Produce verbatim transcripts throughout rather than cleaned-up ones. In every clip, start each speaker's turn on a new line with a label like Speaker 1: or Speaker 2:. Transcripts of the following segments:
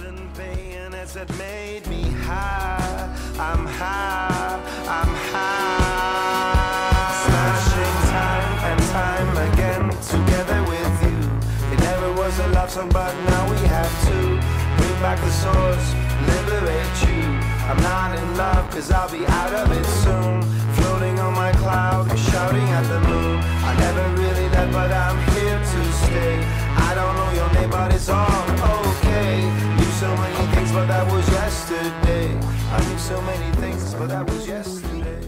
Speaker 1: seven bayonets that made me high. I'm high, I'm high. Smashing time and time again together with you. It never was a love song, but now we have to bring back the source, liberate you. I'm not in love, cause I'll be out of it soon. Floating on my cloud, shouting at the moon. I never really left, but I'm here to stay. I don't know your name, but it's all okay. Knew so many things, but that was yesterday. I knew so many things, but that was yesterday.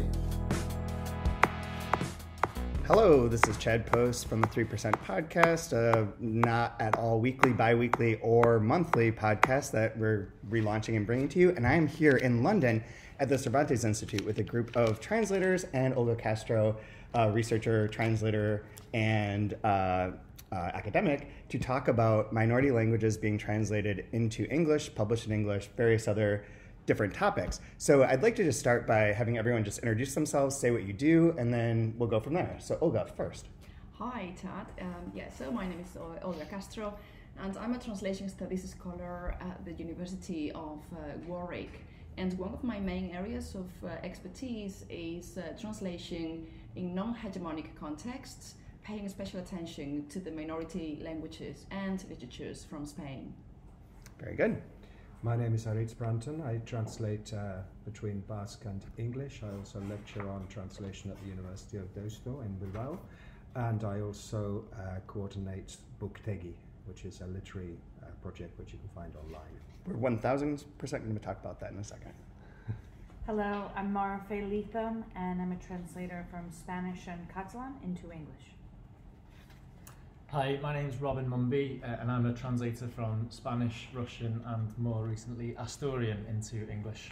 Speaker 2: Hello, this is Chad Post from the three percent Podcast, a not at all weekly, bi-weekly, or monthly podcast that we're relaunching and bringing to you. And I am here in London at the Cervantes Institute with a group of translators and Olga Castro, uh, researcher, translator, and uh, uh, academic, to talk about minority languages being translated into English, published in English, various other different topics. So I'd like to just start by having everyone just introduce themselves, say what you do, and then we'll go from there. So Olga, first.
Speaker 3: Hi, Tad. Um, yeah, so my name is Olga Castro, and I'm a translation studies scholar at the University of uh, Warwick. And one of my main areas of uh, expertise is uh, translation in non-hegemonic contexts, paying special attention to the minority languages and literatures from Spain.
Speaker 2: Very good.
Speaker 4: My name is Aritz Branton. I translate uh, between Basque and English. I also lecture on translation at the University of Deusto in Bilbao. And I also uh, coordinate Booktegi, which is a literary uh, project which you can find online.
Speaker 2: We're one thousand percent going to talk about that in a second.
Speaker 5: Hello, I'm Mara Faye Lethem, and I'm a translator from Spanish and Catalan into English.
Speaker 6: Hi, my name's Robin Munby, uh, and I'm a translator from Spanish, Russian, and more recently Asturian into English.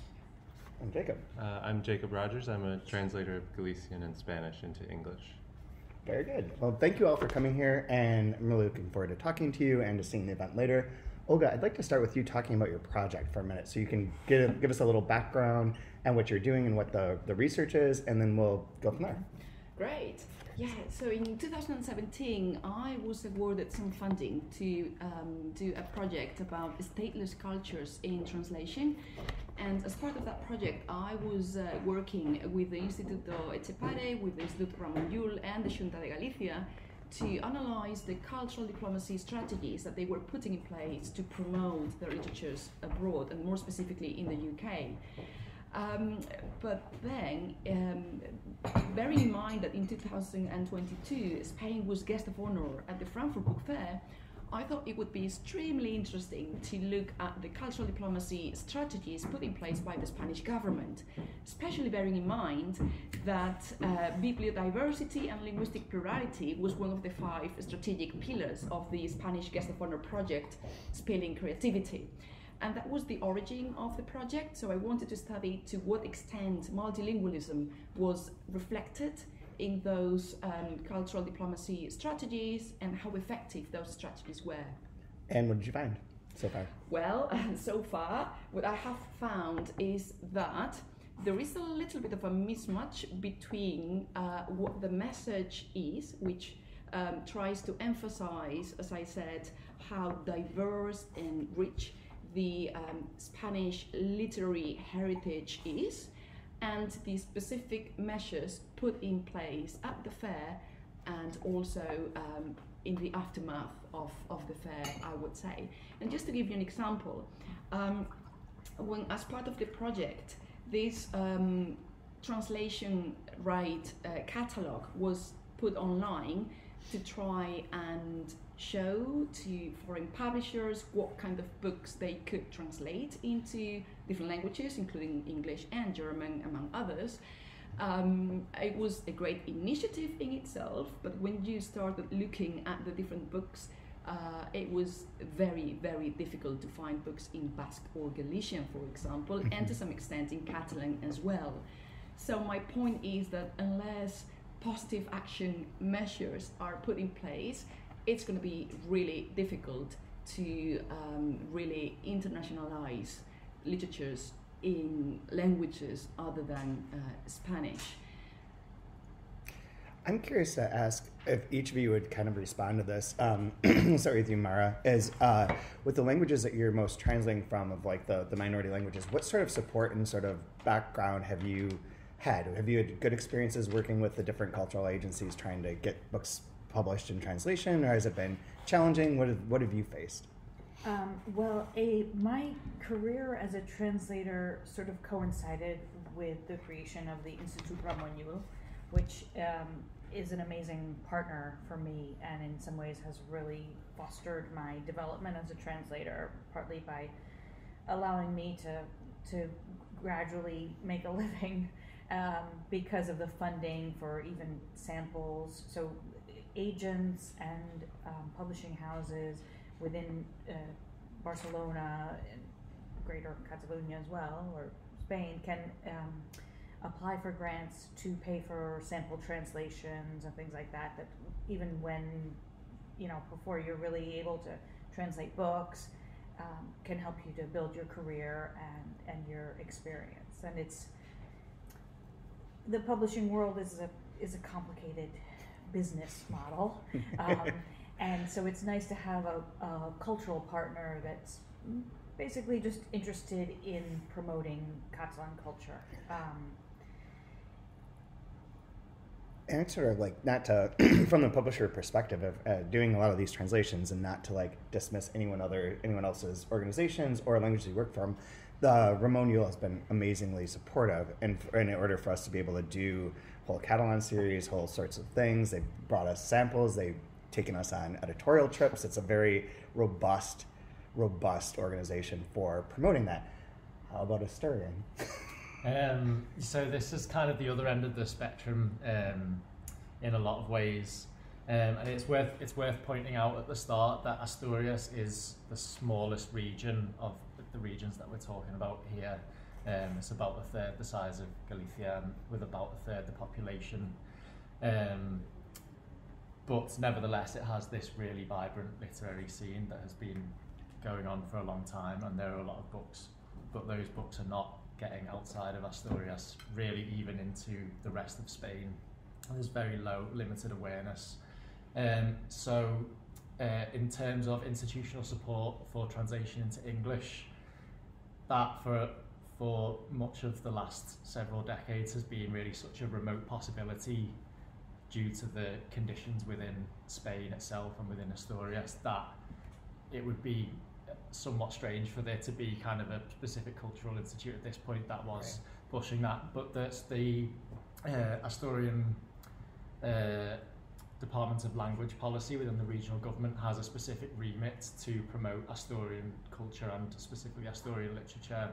Speaker 2: And Jacob.
Speaker 7: Uh, I'm Jacob Rogers. I'm a translator of Galician and Spanish into English.
Speaker 2: Very good. Well, thank you all for coming here, and I'm really looking forward to talking to you and to seeing the event later. Olga, I'd like to start with you talking about your project for a minute, so you can give, give us a little background and what you're doing and what the, the research is, and then we'll go from there.
Speaker 3: Great. Yeah, so in two thousand seventeen, I was awarded some funding to um, do a project about stateless cultures in translation. And as part of that project, I was uh, working with the Instituto Etxepare, with the Instituto Ramon Llull and the Xunta de Galicia to analyze the cultural diplomacy strategies that they were putting in place to promote their literatures abroad, and more specifically in the U K. Um, but then, um, bearing in mind that in two thousand twenty-two, Spain was guest of honor at the Frankfurt Book Fair, I thought it would be extremely interesting to look at the cultural diplomacy strategies put in place by the Spanish government, especially bearing in mind that uh, bibliodiversity and linguistic plurality was one of the five strategic pillars of the Spanish guest of honor project, Spilling Creativity. And that was the origin of the project, so I wanted to study to what extent multilingualism was reflected in those um, cultural diplomacy strategies and how effective those strategies were.
Speaker 2: And what did you find so far?
Speaker 3: Well, uh, so far, what I have found is that there is a little bit of a mismatch between uh, what the message is, which um, tries to emphasize, as I said, how diverse and rich the um, Spanish literary heritage is, and the specific measures put in place at the fair and also um, in the aftermath of, of the fair, I would say. And just to give you an example, um, when as part of the project, this um, translation right uh, catalogue was put online to try and show to foreign publishers what kind of books they could translate into different languages, including English and German, among others. Um, it was a great initiative in itself, but when you started looking at the different books, uh, it was very, very difficult to find books in Basque or Galician, for example, mm-hmm. and to some extent in Catalan as well. So my point is that unless positive action measures are put in place, it's going to be really difficult to um, really internationalize literatures in languages other than uh, Spanish.
Speaker 2: I'm curious to ask if each of you would kind of respond to this. Um, I'll start with you, Mara. Is uh, with the languages that you're most translating from, of like the, the minority languages, what sort of support and sort of background have you had? Have you had good experiences working with the different cultural agencies trying to get books published in translation, or has it been challenging? What have, what have you faced?
Speaker 5: Um, well, a my career as a translator sort of coincided with the creation of the Institute Munby, which um, is an amazing partner for me, and in some ways has really fostered my development as a translator, partly by allowing me to to gradually make a living um, because of the funding for even samples. So agents and um, publishing houses within uh, Barcelona and Greater Catalonia as well, or Spain, can um, apply for grants to pay for sample translations and things like that, that even when, you know, before you're really able to translate books, um, can help you to build your career and, and your experience. And it's, the publishing world is a, is a complicated business model. Um, and so it's nice to have a, a cultural partner that's basically just interested in promoting Catalan culture. Um,
Speaker 2: And it's sort of like, not to, from the publisher perspective of uh, doing a lot of these translations, and not to like dismiss anyone other, anyone else's organizations or languages you work from, the Ramon Yule has been amazingly supportive, and in order for us to be able to do whole Catalan series, whole sorts of things. They've brought us samples, they've taken us on editorial trips. It's a very robust, robust organization for promoting that. How about Asturian?
Speaker 6: Um, so this is kind of the other end of the spectrum um, in a lot of ways, um, and it's worth it's worth pointing out at the start that Asturias is the smallest region of the regions that we're talking about here. Um, it's about a third the size of Galician, with about a third the population, um, but nevertheless it has this really vibrant literary scene that has been going on for a long time, and there are a lot of books, but those books are not getting outside of Asturias, really even into the rest of Spain. And there's very low, limited awareness. Um, so uh, in terms of institutional support for translation into English, that for, for much of the last several decades has been really such a remote possibility due to the conditions within Spain itself and within Asturias, that it would be somewhat strange for there to be kind of a specific cultural institute at this point that was right. pushing that. But that's the uh, Asturian uh, Department of Language Policy within the regional government has a specific remit to promote Asturian culture and specifically Asturian literature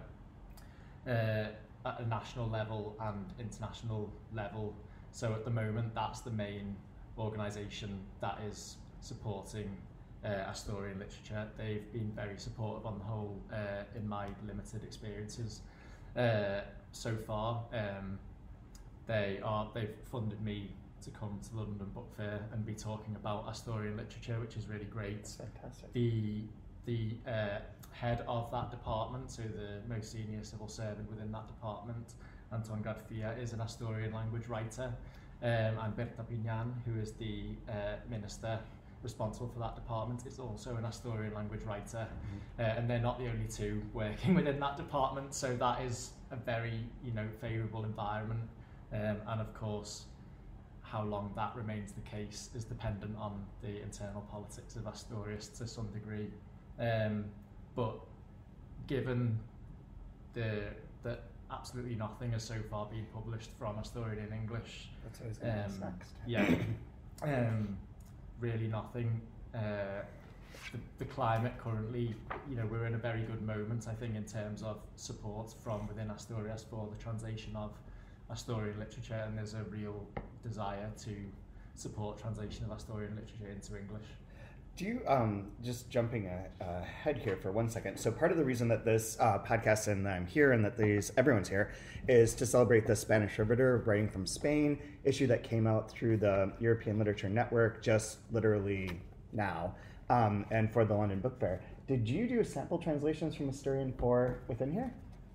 Speaker 6: uh, at a national level and international level. So at the moment that's the main organisation that is supporting Uh, Asturian literature. They've been very supportive on the whole uh, in my limited experiences uh, so far. Um, they are, they've funded me to come to the London Book Fair and be talking about Asturian literature, which is really great.
Speaker 2: That's fantastic.
Speaker 6: The, the uh, head of that department, so the most senior civil servant within that department, Anton Garcia, is an Asturian language writer, um, and Berta Pinyan, who is the uh, minister responsible for that department, is also an Asturian language writer, mm-hmm. uh, and they're not the only two working within that department, so that is a very, you know, favourable environment, um, and of course how long that remains the case is dependent on the internal politics of Asturias to some degree, um, but given the that absolutely nothing has so far been published from Asturian in English,
Speaker 2: that's always going to
Speaker 6: um,
Speaker 2: be next.
Speaker 6: yeah um, really nothing. Uh, the, the climate currently, you know, we're in a very good moment, I think, in terms of support from within Asturias for the translation of Asturian literature, and there's a real desire to support translation of Asturian literature into English.
Speaker 2: Do you, um, just jumping a, ahead here for one second, so part of the reason that this uh, podcast and I'm here and that these everyone's here is to celebrate the Spanish Riveter, Writing from Spain, issue that came out through the European Literature Network just literally now, um, and for the London Book Fair. Did you do sample translations from Asturian for within here?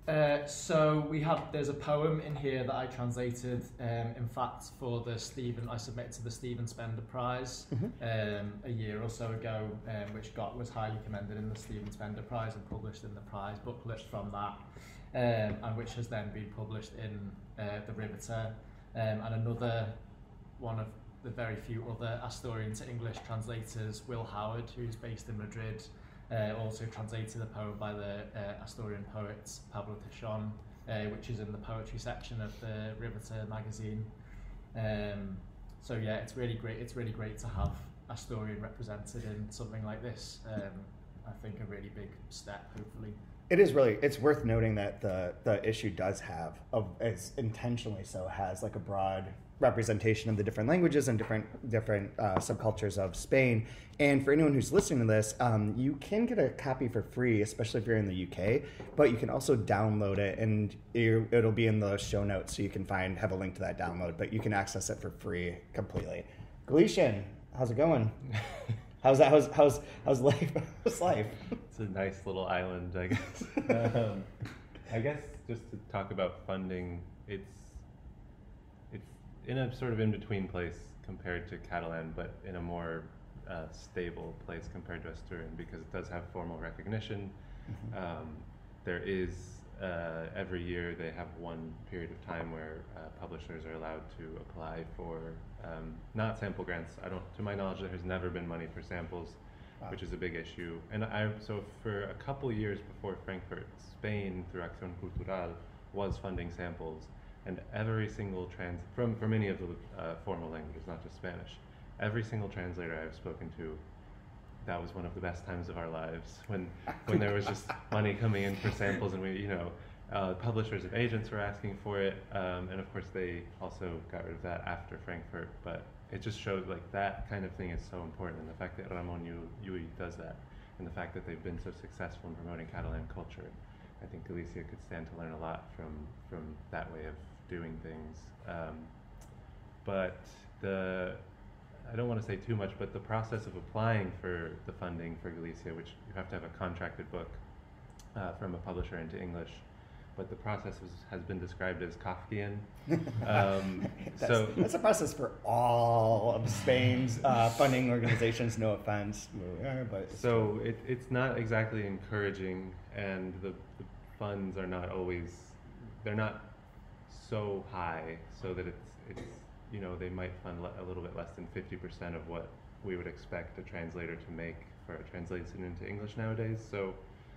Speaker 6: Uh, so we have, there's a poem in here that I translated, um, in fact, for the Stephen, I submitted to the Stephen Spender Prize
Speaker 2: Mm-hmm.
Speaker 6: um, a year or so ago, um, which got was highly commended in the Stephen Spender Prize and published in the prize booklet from that, um, and which has then been published in uh, the Riveter, um, and another one of the very few other Asturian to English translators, Will Howard, who's based in Madrid, Uh, also translated a poem by the uh, Asturian poet Pablo Tichon, uh, which is in the poetry section of the Riveter magazine. Um, so yeah, it's really great. It's really great to have Asturian represented in something like this. Um, I think a really big step, hopefully.
Speaker 2: It is really, it's worth noting that the, the issue does have, of, as intentionally so, has like a broad representation of the different languages and different different uh, subcultures of Spain. And for anyone who's listening to this, um, you can get a copy for free, especially if you're in the U K, but you can also download it, and you, it'll be in the show notes, so you can find, have a link to that download, but you can access it for free completely. Galician, how's it going? How's that? How's how's how's life? How's life?
Speaker 7: It's a nice little island, I guess. um, I guess just to talk about funding, it's it's in a sort of in-between place compared to Catalan, but in a more uh, stable place compared to Asturian, because it does have formal recognition.
Speaker 2: Mm-hmm.
Speaker 7: Um, there is uh, every year they have one period of time where uh, publishers are allowed to apply for um, not sample grants. I don't, to my knowledge, there has never been money for samples,
Speaker 2: Wow.
Speaker 7: which is a big issue. And I so for a couple years before Frankfurt, Spain through Acción Cultural was funding samples, and every single trans from from many of the uh, formal languages, not just Spanish, every single translator I've spoken to, that was one of the best times of our lives, when when there was just money coming in for samples, and we, you know, uh, publishers and agents were asking for it, um, and of course they also got rid of that after Frankfurt. But it just showed like that kind of thing is so important, and the fact that Ramon Llull does that, and the fact that they've been so successful in promoting Catalan culture, I think Galicia could stand to learn a lot from from that way of doing things. Um, but the I don't want to say too much, but the process of applying for the funding for Galicia, which you have to have a contracted book uh, from a publisher into English, but the process is, has been described as Kafkian. Um,
Speaker 2: that's,
Speaker 7: so
Speaker 2: that's a process for all of Spain's uh, funding organizations. No offense, but
Speaker 7: so it, it's not exactly encouraging, and the, the funds are not always, they're not so high, so that it's it's. You know, they might fund le- a little bit less than fifty percent of what we would expect a translator to make for a translation into English nowadays. So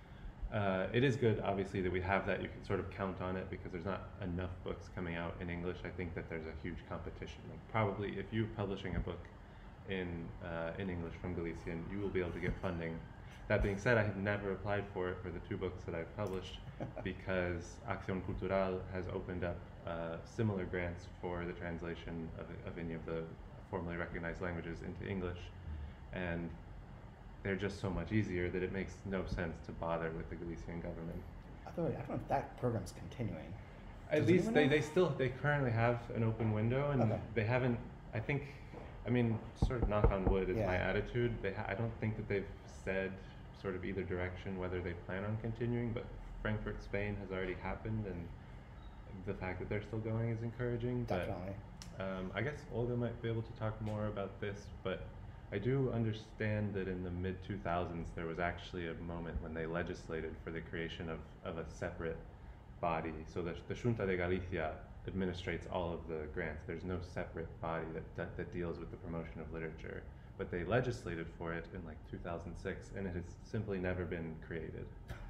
Speaker 7: uh, it is good, obviously, that we have that. You can sort of count on it, because there's not enough books coming out in English. I think that there's a huge competition. Like, probably if you're publishing a book in uh, in English from Galician, you will be able to get funding. That being said, I have never applied for it for the two books that I've published, because Acción Cultural has opened up uh, similar grants for the translation of, of any of the formally recognized languages into English, and they're just so much easier that it makes no sense to bother with the Galician government.
Speaker 2: I don't, I don't know if that program's continuing.
Speaker 7: At
Speaker 2: Does
Speaker 7: least
Speaker 2: anyone
Speaker 7: they,
Speaker 2: know?
Speaker 7: they still, they currently have an open window, and
Speaker 2: Okay.
Speaker 7: they haven't, I think, I mean, sort of knock on wood is
Speaker 2: Yeah.
Speaker 7: my attitude. They ha- I don't think that they've said sort of either direction whether they plan on continuing, but Frankfurt, Spain has already happened, and the fact that they're still going is encouraging.
Speaker 2: Definitely.
Speaker 7: But um, I guess Olga might be able to talk more about this, but I do understand that in the mid two thousands there was actually a moment when they legislated for the creation of, of a separate body. So the, the Xunta de Galicia administrates all of the grants. There's no separate body that, that, that deals with the promotion of literature. But they legislated for it in like two thousand six, and it has simply never been created.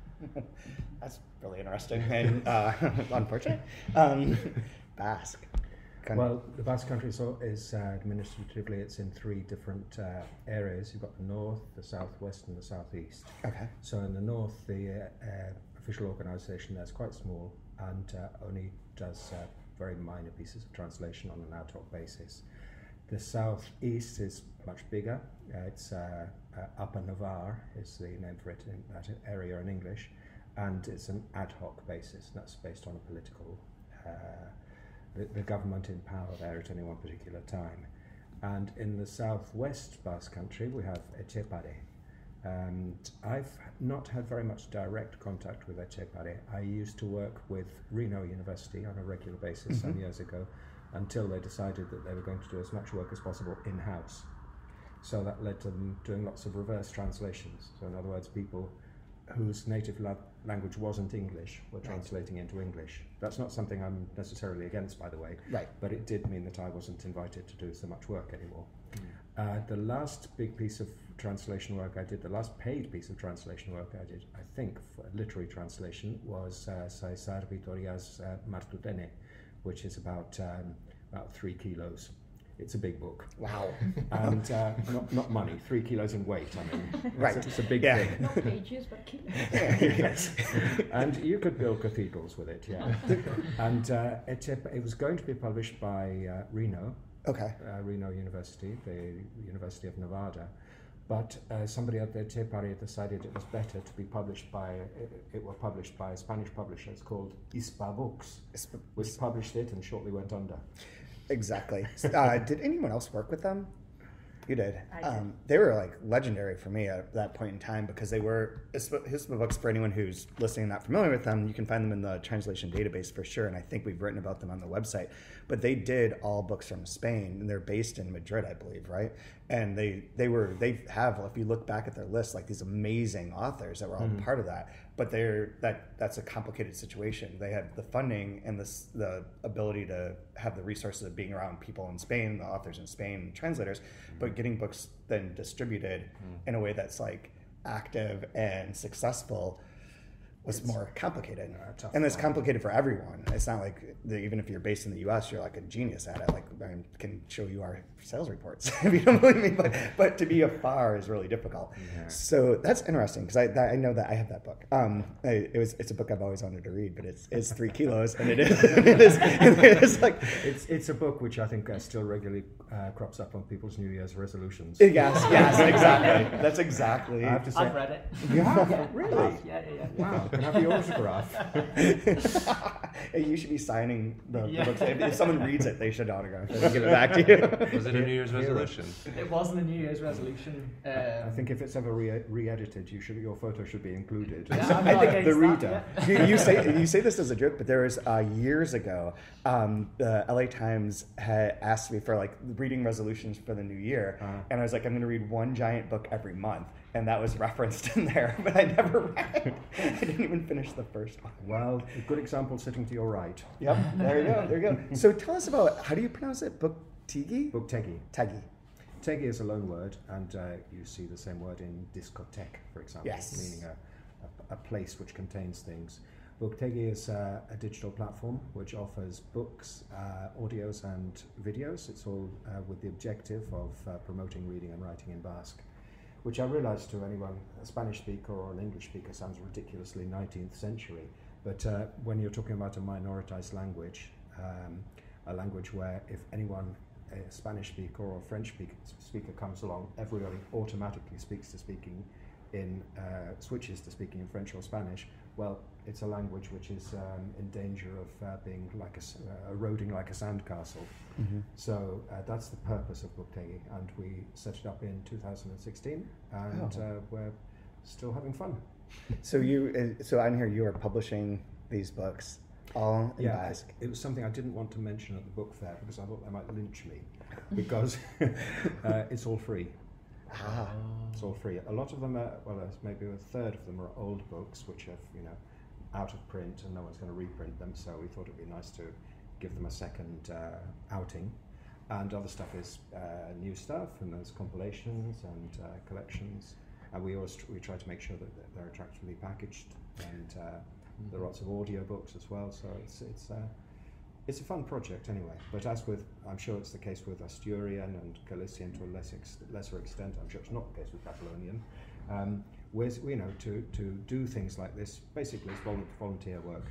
Speaker 2: That's really interesting and uh, unfortunate. Um, Basque. Kind of-
Speaker 4: Well, the Basque country so is uh, administratively, it's in three different uh, areas. You've got the north, the southwest, and the southeast.
Speaker 2: okay.
Speaker 4: So in the north, the uh, uh, official organisation there is quite small and uh, only does uh, very minor pieces of translation on an ad hoc basis. The southeast is much bigger. Uh, it's uh, uh, Upper Navarre is the name for it in that area in English, and it's an ad hoc basis. That's based on a political, uh, the, the government in power there at any one particular time. And in the southwest Basque country, we have Etxepare, And I've not had very much direct contact with Etxepare. I used to work with Reno University on a regular basis
Speaker 2: Mm-hmm.
Speaker 4: some years ago, until they decided that they were going to do as much work as possible in-house. So that led to them doing lots of reverse translations. So in other words, people whose native la- language wasn't English were translating into English. That's not something I'm necessarily against, by the way,
Speaker 2: Right.
Speaker 4: but it did mean that I wasn't invited to do so much work anymore. Uh, the last big piece of translation work I did, the last paid piece of translation work I did, I think, for literary translation, was uh, César Vitoria's uh, Martutene, which is about um, about three kilos. It's a big book.
Speaker 2: Wow.
Speaker 4: And uh, not, not money, three kilos in weight, I mean.
Speaker 2: Right.
Speaker 4: It's, it's a big
Speaker 2: Yeah.
Speaker 4: thing.
Speaker 3: Not pages, but kilos.
Speaker 2: Yes.
Speaker 4: And you could build cathedrals with it, yeah. And uh, it, it was going to be published by uh, Reno,
Speaker 2: Okay.
Speaker 4: uh, Reno University, the University of Nevada, but uh, somebody at the Etxepare decided it was better to be published by, it, it were published by a Spanish publisher. It's called Ispa Books, which published it and shortly went under.
Speaker 2: Exactly. Uh, did anyone else work with them? You did.
Speaker 5: I did.
Speaker 2: Um, they were like legendary for me at that point in time because they were Hispa books. For anyone who's listening and not familiar with them, you can find them in the translation database for sure. And I think we've written about them on the website. But they did all books from Spain, and they're based in Madrid, I believe, right? And they they were they have, if you look back at their list, like these amazing authors that were all
Speaker 4: Mm-hmm.
Speaker 2: part of that. But they're that that's a complicated situation. They have the funding and this the ability to have the resources of being around people in Spain, the authors in Spain, and translators, but getting books then distributed in a way that's like active and successful was
Speaker 4: It's
Speaker 2: more complicated.
Speaker 4: a tough
Speaker 2: And it's
Speaker 4: one.
Speaker 2: complicated for everyone. It's not like the, even if you're based in the U S, you're like a genius at it. Like I can show you our sales reports if you don't believe me. But but to be afar is really difficult.
Speaker 4: Yeah.
Speaker 2: So that's interesting because I that, I know that I have that book. Um, I, it was it's a book I've always wanted to read, but it's it's three kilos and it is it is it is like
Speaker 4: It's it's a book which I think uh, still regularly uh, crops up on people's New Year's resolutions.
Speaker 2: yes yes exactly that's exactly.
Speaker 4: I have to say,
Speaker 6: I've read it.
Speaker 4: yeah, really.
Speaker 6: Yeah, yeah, yeah.
Speaker 4: Wow, can I have the autograph?
Speaker 2: Hey, you should be signing the,
Speaker 6: Yeah.
Speaker 2: the books. If, if someone reads it, they should autograph it and give it back to you.
Speaker 7: Was it a New Year's resolution?
Speaker 6: It wasn't a New Year's resolution. Um,
Speaker 4: I think if it's ever re- re-edited, you should your photo should be included.
Speaker 6: Yeah, I'm
Speaker 2: I
Speaker 6: not
Speaker 2: think
Speaker 6: against
Speaker 4: the
Speaker 6: that,
Speaker 4: reader.
Speaker 6: yeah.
Speaker 2: you, you say you say this as a joke, but there was uh, years ago, um, the L A Times had asked me for like reading resolutions for the new year,
Speaker 4: Uh-huh.
Speaker 2: and I was like, I'm going to read one giant book every month, and that was referenced in there, but I never read it. I didn't even finish the first one.
Speaker 4: Well, a good example sitting to your right.
Speaker 2: Yep, there you go, there you go. So tell us about how do you pronounce it? Booktegi?
Speaker 4: Booktegi.
Speaker 2: Tegi.
Speaker 4: Tegi is a loan word, and uh, you see the same word in discotheque, for example,
Speaker 2: Yes.
Speaker 4: meaning a, a, a place which contains things. Booktegi is uh, a digital platform which offers books, uh, audios, and videos. It's all uh, with the objective of uh, promoting reading and writing in Basque, which I realise to anyone, a Spanish speaker or an English speaker, sounds ridiculously nineteenth century. But uh, when you're talking about a minoritized language, um, a language where if anyone, a Spanish speaker or a French speaker, speaker comes along, everybody automatically speaks to speaking in, uh, switches to speaking in French or Spanish, well, it's a language which is um, in danger of uh, being like a, s- uh, eroding like a sandcastle.
Speaker 2: Mm-hmm.
Speaker 4: So uh, that's the purpose of Booktegi, and we set it up in two thousand sixteen, and
Speaker 2: Oh.
Speaker 4: uh, we're still having fun.
Speaker 2: So you, uh, so on here you are publishing these books all in
Speaker 4: Yeah,
Speaker 2: Basque.
Speaker 4: it was something I didn't want to mention at the book fair because I thought they might lynch me, because uh, it's all free.
Speaker 2: Ah.
Speaker 4: It's all free. A lot of them are, well, there's maybe a third of them are old books which are, you know, out of print and no one's going to reprint them, so we thought it'd be nice to give them a second uh, outing. And other stuff is uh, new stuff, and there's compilations and uh, collections. And we always tr- we try to make sure that they're attractively packaged, and uh, there are lots of audio books as well. So it's it's uh, it's a fun project anyway. But as with, I'm sure it's the case with Asturian and Galician to a less ex- lesser extent. I'm sure it's not the case with Catalonian. Um, whereas, you know, to to do things like this, basically it's vol- volunteer work.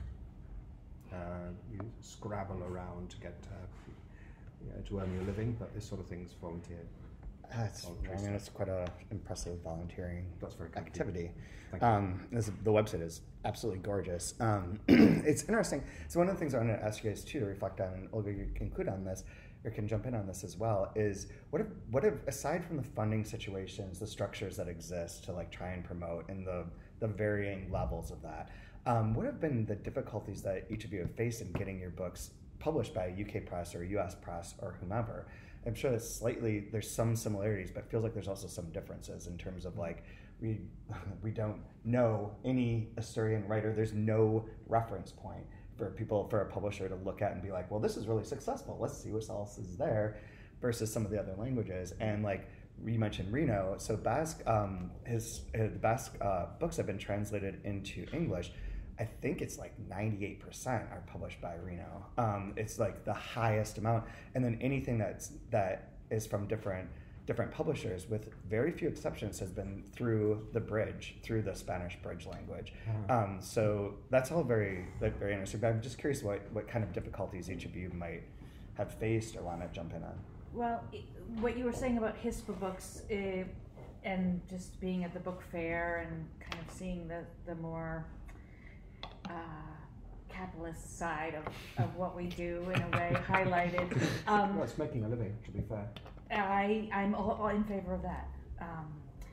Speaker 4: Uh, you scrabble around to get uh, you know, to earn your living, but this sort of thing's volunteer.
Speaker 2: That's,
Speaker 4: Voluntary
Speaker 2: I mean,
Speaker 4: stuff.
Speaker 2: it's quite a impressive volunteering
Speaker 4: That's very kind of you.
Speaker 2: activity.
Speaker 4: Thank you.
Speaker 2: Um, this, the website is absolutely gorgeous. Um, it's interesting. So one of the things I want to ask you guys too to reflect on, Olga, you include on this. or can jump in on this as well, is what if, what if, aside from the funding situations, the structures that exist to like try and promote and the, the varying levels of that, um, what have been the difficulties that each of you have faced in getting your books published by a U K press or U S press or whomever? I'm sure that slightly, there's some similarities, but it feels like there's also some differences in terms of like, we we don't know any Asturian writer. There's no reference point for people, for a publisher to look at and be like, well, this is really successful. Let's see what else is there, versus some of the other languages. And like you mentioned Reno, so Basque, um, his, his Basque uh, books have been translated into English. I think it's like ninety-eight percent are published by Reno. Um, it's like the highest amount. And then anything that's that is from different different publishers, with very few exceptions, has been through the bridge, through the Spanish bridge language. Mm-hmm. Um, so that's all very like, very interesting. But I'm just curious what, what kind of difficulties each of you might have faced or want to jump in on.
Speaker 5: Well, what you were saying about H I S P A books uh, and just being at the book fair and kind of seeing the, the more uh, capitalist side of, of what we do in a way highlighted. Um,
Speaker 4: well, it's making a living, to be fair.
Speaker 5: I, I'm all, all in favor of that. Um,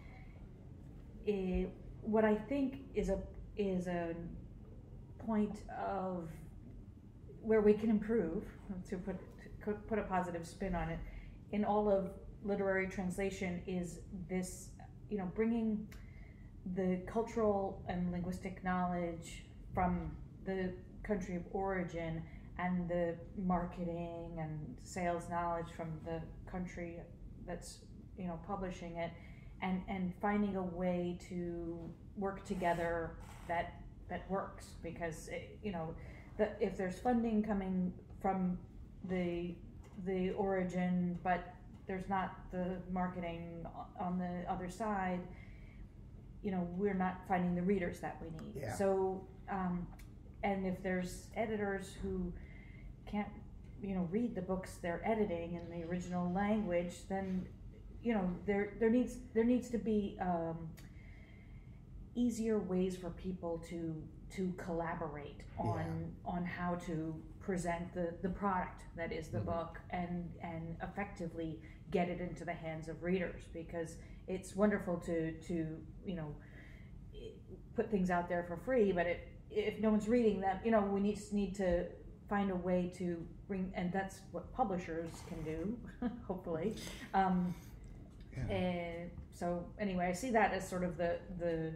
Speaker 5: it, what I think is a is a point of where we can improve, to put to put a positive spin on it, in all of literary translation, is this, you know, bringing the cultural and linguistic knowledge from the country of origin and the marketing and sales knowledge from the country that's, you know, publishing it, and, and finding a way to work together that that works. Because it, you know, the, if there's funding coming from the the origin, but there's not the marketing on the other side, you know, we're not finding the readers that we need.
Speaker 2: Yeah.
Speaker 5: So, um, and if there's editors who can't, you know, read the books they're editing in the original language, then, you know, there there needs there needs to be um, easier ways for people to to collaborate on yeah. on how to present the, the product that is the mm-hmm. book, and and effectively get it into the hands of readers. Because it's wonderful to to you know put things out there for free, but it, if no one's reading them, you know, we need need to find a way to bring, and that's what publishers can do, hopefully. Um, yeah. And so anyway, I see that as sort of the the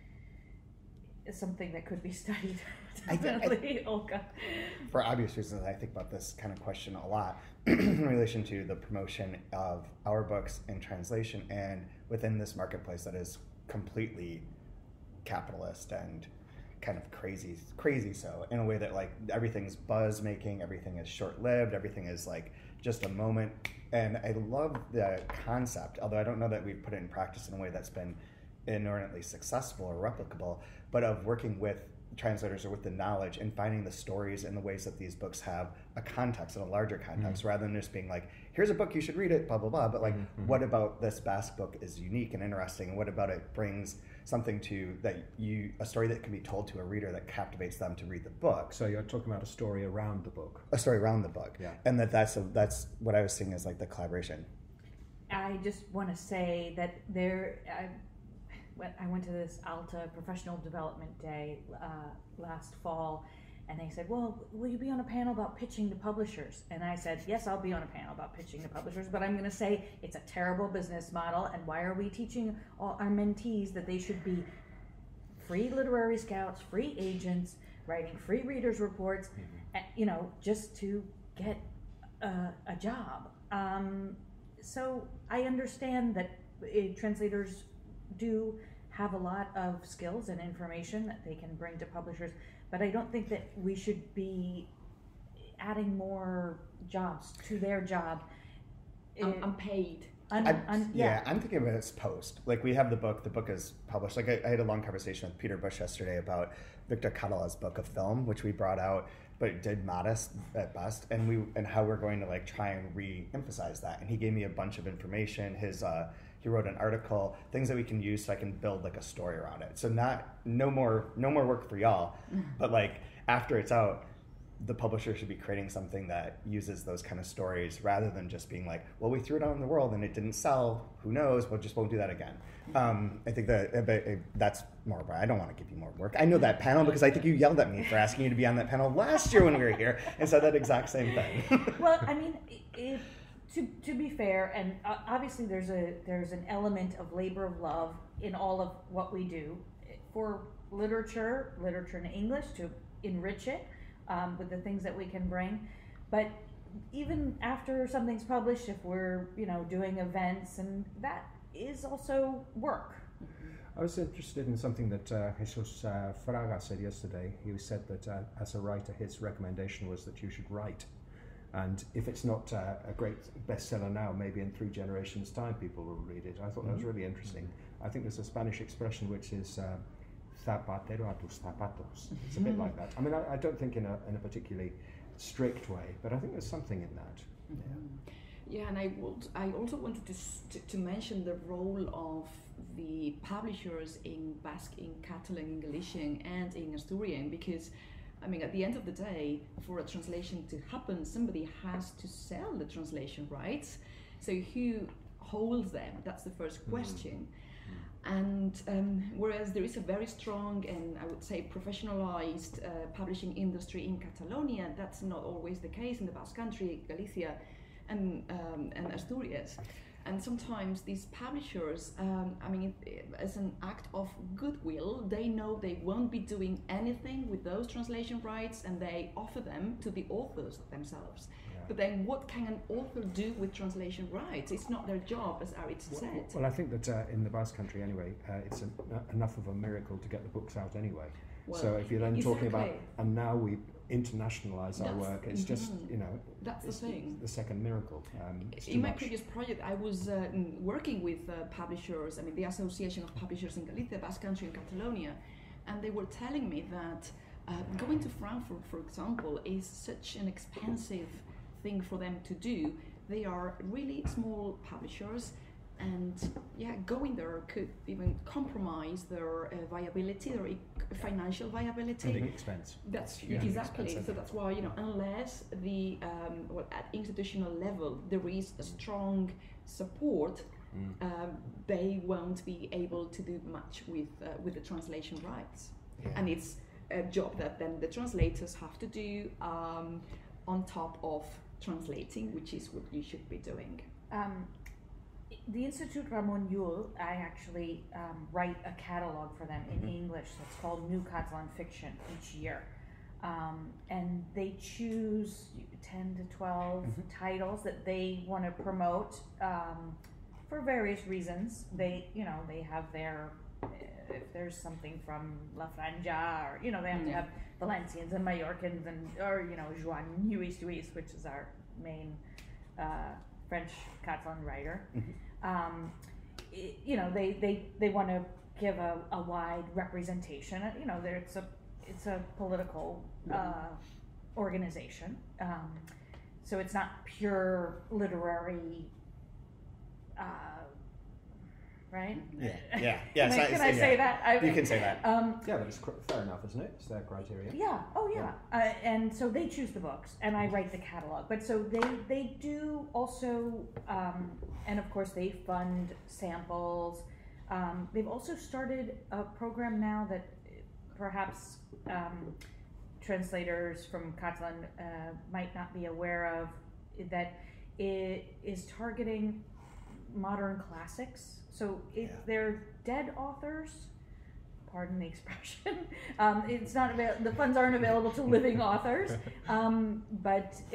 Speaker 5: as something that could be studied. Definitely, I, I, Olga.
Speaker 2: For obvious reasons, I think about this kind of question a lot in relation to the promotion of our books in translation, and within this marketplace that is completely capitalist and kind of crazy, crazy so, in a way that like everything's buzz making, everything is short-lived, everything is like just a moment. And I love the concept, although I don't know that we've put it in practice in a way that's been inordinately successful or replicable, but of working with translators or with the knowledge and finding the stories and the ways that these books have a context and a larger context, mm-hmm. rather than just being like, here's a book, you should read it, blah, blah, blah. But like, mm-hmm. what about this Basque book is unique and interesting? And what about it brings something to that you, a story that can be told to a reader that captivates them to read the book.
Speaker 4: So you're talking about a story around the book.
Speaker 2: A story around the book.
Speaker 4: Yeah.
Speaker 2: And that that's, a, that's what I was seeing as like the collaboration.
Speaker 5: I just want to say that there, I, I went to this Alta Professional Development Day uh, last fall, and they said, well, will you be on a panel about pitching to publishers? And I said, yes, I'll be on a panel about pitching to publishers, but I'm going to say it's a terrible business model, and why are we teaching all our mentees that they should be free literary scouts, free agents, writing free readers' reports, mm-hmm. you know, just to get a, a job? Um, so I understand that uh, translators do have a lot of skills and information that they can bring to publishers, but I don't think that we should be adding more jobs to their job.
Speaker 3: Um, unpaid.
Speaker 5: Un,
Speaker 2: I'm,
Speaker 5: un,
Speaker 2: yeah.
Speaker 5: yeah,
Speaker 2: I'm thinking of it as post. Like we have the book, the book is published. Like I, I had a long conversation with Peter Bush yesterday about Victor Catala's book of film, which we brought out, but it did modest at best, and we and how we're going to like try and re-emphasize that. And he gave me a bunch of information. His uh, he wrote an article, things that we can use so I can build like a story around it. So not no more no more work for y'all, but like after it's out, the publisher should be creating something that uses those kind of stories rather than just being like, well, we threw it out in the world and it didn't sell. Who knows? We'll just won't do that again. Um, I think that uh, that's more. I don't want to give you more work. I know that panel because I think you yelled at me for asking you to be on that panel last year when we were here and said that exact same thing.
Speaker 5: Well, I mean, it, to to be fair, and uh, obviously there's a there's an element of labor of love in all of what we do for literature, literature in English to enrich it. Um, with the things that we can bring, but even after something's published, if we're you know doing events, and that is also work.
Speaker 4: I was interested in something that uh, Jesus uh, Fraga said yesterday. He said that uh, as a writer, his recommendation was that you should write, and if it's not uh, a great bestseller now, maybe in three generations' time, people will read it. I thought that was really interesting. I think there's a Spanish expression which is. Uh, Zapatero a tus zapatos. It's a bit like that. I mean, I, I don't think in a in a particularly strict way, but I think there's something in that.
Speaker 3: Yeah, yeah and I would I also wanted to, to to mention the role of the publishers in Basque, in Catalan, in Galician, and in Asturian, because I mean, at the end of the day, for a translation to happen, somebody has to sell the translation rights. So who holds them? That's the first question. Mm. And um, whereas there is a very strong and I would say professionalized uh, publishing industry in Catalonia, that's not always the case in the Basque Country, Galicia, and um, and Asturias. And sometimes these publishers, um, I mean, it, as an act of goodwill, they know they won't be doing anything with those translation rights, and they offer them to the authors themselves. But then what can an author do with translation rights? It's not their job, as Aritz
Speaker 4: well,
Speaker 3: said.
Speaker 4: Well, I think that uh, in the Basque Country anyway, uh, it's an, uh, enough of a miracle to get the books out anyway. Well, so if you're then
Speaker 3: exactly.
Speaker 4: talking about, and now we internationalize our
Speaker 3: That's,
Speaker 4: work, it's
Speaker 3: mm-hmm.
Speaker 4: just, you know,
Speaker 3: that's
Speaker 4: it's
Speaker 3: the thing.
Speaker 4: The second miracle. Um,
Speaker 3: in my
Speaker 4: much.
Speaker 3: previous project, I was uh, working with uh, publishers, I mean, the Association of Publishers in Galicia, Basque Country and Catalonia, and they were telling me that uh, going to Frankfurt, for example, is such an expensive thing for them to do. They are really small publishers, and yeah, going there could even compromise their uh, viability, their e- financial viability.
Speaker 4: Big expense.
Speaker 3: That's
Speaker 2: huge
Speaker 3: exactly.
Speaker 2: expensive.
Speaker 3: So that's why you know, unless the um, well, at institutional level there is a strong support, mm. um, they won't be able to do much with uh, with the translation rights, yeah. and it's a job that then the translators have to do um, on top of translating, which is what you should be doing.
Speaker 5: Um, the Institute Ramon Llull, I actually um, write a catalog for them in English that's called New Catalan Fiction each year. Um, and they choose ten to twelve mm-hmm. titles that they want to promote um, for various reasons. They, you know, they have their, uh, if there's something from La Franja, or, you know, they have mm-hmm. to have Valencians and Mallorcans, and or you know Joan Lluís Lluís, which is our main uh, French Catalan writer. Mm-hmm. Um, it, you know, they, they, they want to give a, a wide representation. You know, there it's a it's a political uh, organization, um, so it's not pure literary. Uh, Right?
Speaker 2: Yeah, yeah, yeah.
Speaker 5: Can I,
Speaker 2: not,
Speaker 5: can I
Speaker 2: yeah.
Speaker 5: say that? I,
Speaker 2: you can say that.
Speaker 5: Um,
Speaker 4: yeah, but it's cr- fair enough, isn't it? It's their criteria.
Speaker 5: Yeah. Oh, yeah. yeah. Uh, and so they choose the books, and I write the catalog. But so they they do also, um, and of course they fund samples. Um, they've also started a program now that perhaps um, translators from Catalan uh, might not be aware of, that it is targeting modern classics. So if yeah. they're dead authors, pardon the expression, um, it's not avail- the funds aren't available to living authors, um, but uh,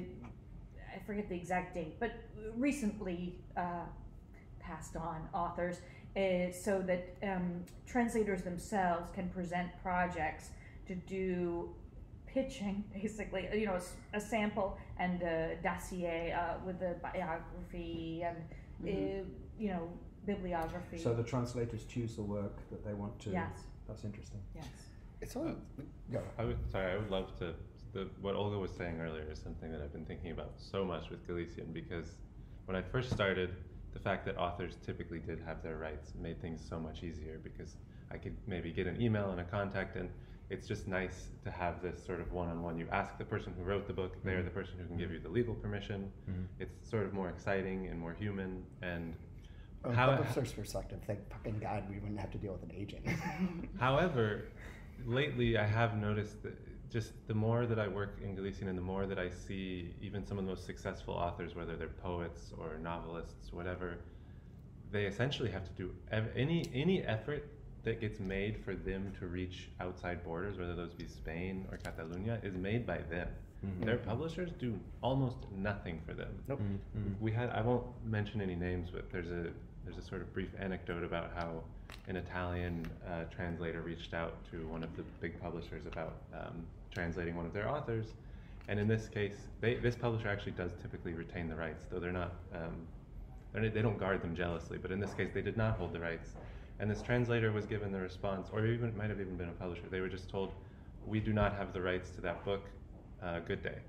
Speaker 5: I forget the exact date, but recently uh, passed on authors, uh, so that um, translators themselves can present projects to do pitching, basically, you know, a, a sample and a dossier uh, with a biography and mm-hmm. uh, you know, bibliography.
Speaker 4: So the translators choose the work that they want to.
Speaker 5: Yes.
Speaker 4: That's interesting.
Speaker 5: Yes.
Speaker 2: It's all.
Speaker 7: Uh,
Speaker 2: go.
Speaker 7: I would. Sorry, I would love to. The, what Olga was saying earlier is something that I've been thinking about so much with Galician, because when I first started, the fact that authors typically did have their rights made things so much easier, because I could maybe get an email and a contact, and it's just nice to have this sort of one-on-one. You ask the person who wrote the book, mm-hmm. they're the person who can give you the legal permission. Mm-hmm. It's sort of more exciting and more human. And
Speaker 2: oh,
Speaker 7: how,
Speaker 2: publisher's perspective, thank fucking God we wouldn't have to deal with an agent.
Speaker 7: However, lately I have noticed that just the more that I work in Galician and the more that I see even some of the most successful authors, whether they're poets or novelists, whatever, they essentially have to do ev- any any effort that gets made for them to reach outside borders, whether those be Spain or Catalonia, is made by them. Mm-hmm. Their publishers do almost nothing for them. Nope. Mm-hmm. We had I won't mention any names, but there's a there's a sort of brief anecdote about how an Italian uh, translator reached out to one of the big publishers about um, translating one of their authors, and in this case, they, this publisher actually does typically retain the rights, though they're not um, they're, they don't guard them jealously. But in this case, they did not hold the rights. And this translator was given the response, or even it might have even been a publisher. They were just told, "We do not have the rights to that book. Uh, good day."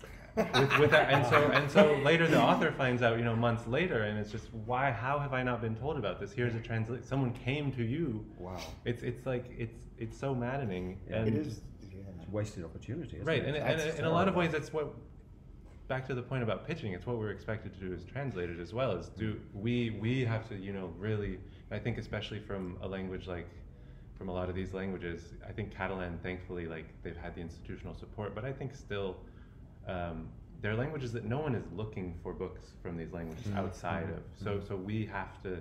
Speaker 7: with, with that, and so and so later, the author finds out, you know, months later, and it's just, why? How have I not been told about this? Here's a translate. Someone came to you.
Speaker 2: Wow.
Speaker 7: It's it's like it's it's so maddening.
Speaker 4: Yeah,
Speaker 7: and
Speaker 4: it is. Yeah. It's wasted opportunity. Isn't
Speaker 7: right,
Speaker 4: it?
Speaker 7: and, and, and in a lot of ways, that's what. Back to the point about pitching, it's what we're expected to do as translators as well. Is do we we have to, you know, really. I think especially from a language like, from a lot of these languages, I think Catalan, thankfully, like they've had the institutional support, but I think still, um, there are languages that no one is looking for books from these languages mm-hmm. outside mm-hmm. of. So, mm-hmm. so we have to,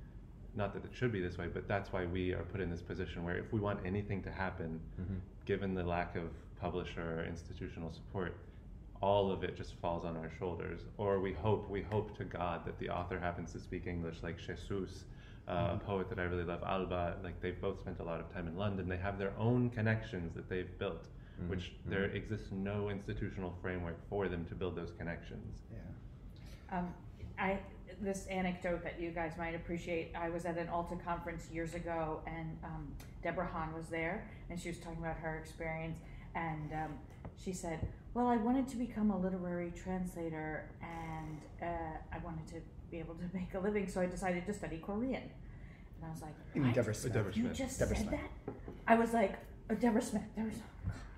Speaker 7: not that it should be this way, but that's why we are put in this position where if we want anything to happen, mm-hmm. given the lack of publisher or institutional support, all of it just falls on our shoulders. Or we hope, we hope to God that the author happens to speak English, like Jesus. Uh, mm-hmm. A poet that I really love, Alba, like they've both spent a lot of time in London. They have their own connections that they've built, mm-hmm. which mm-hmm. there exists no institutional framework for them to build those connections.
Speaker 2: Yeah.
Speaker 5: Um, I this anecdote that you guys might appreciate. I was at an Alta conference years ago, and um, Deborah Hahn was there, and she was talking about her experience, and um, she said, "Well, I wanted to become a literary translator, and uh, I wanted to be able to make a living, so I decided to study Korean." And I was like,
Speaker 2: you mean Deborah Smith?
Speaker 7: Deborah
Speaker 5: You
Speaker 7: Smith.
Speaker 5: just
Speaker 2: Deborah
Speaker 5: said
Speaker 2: Smith.
Speaker 5: that? I was like, oh, Deborah Smith. Deborah Smith.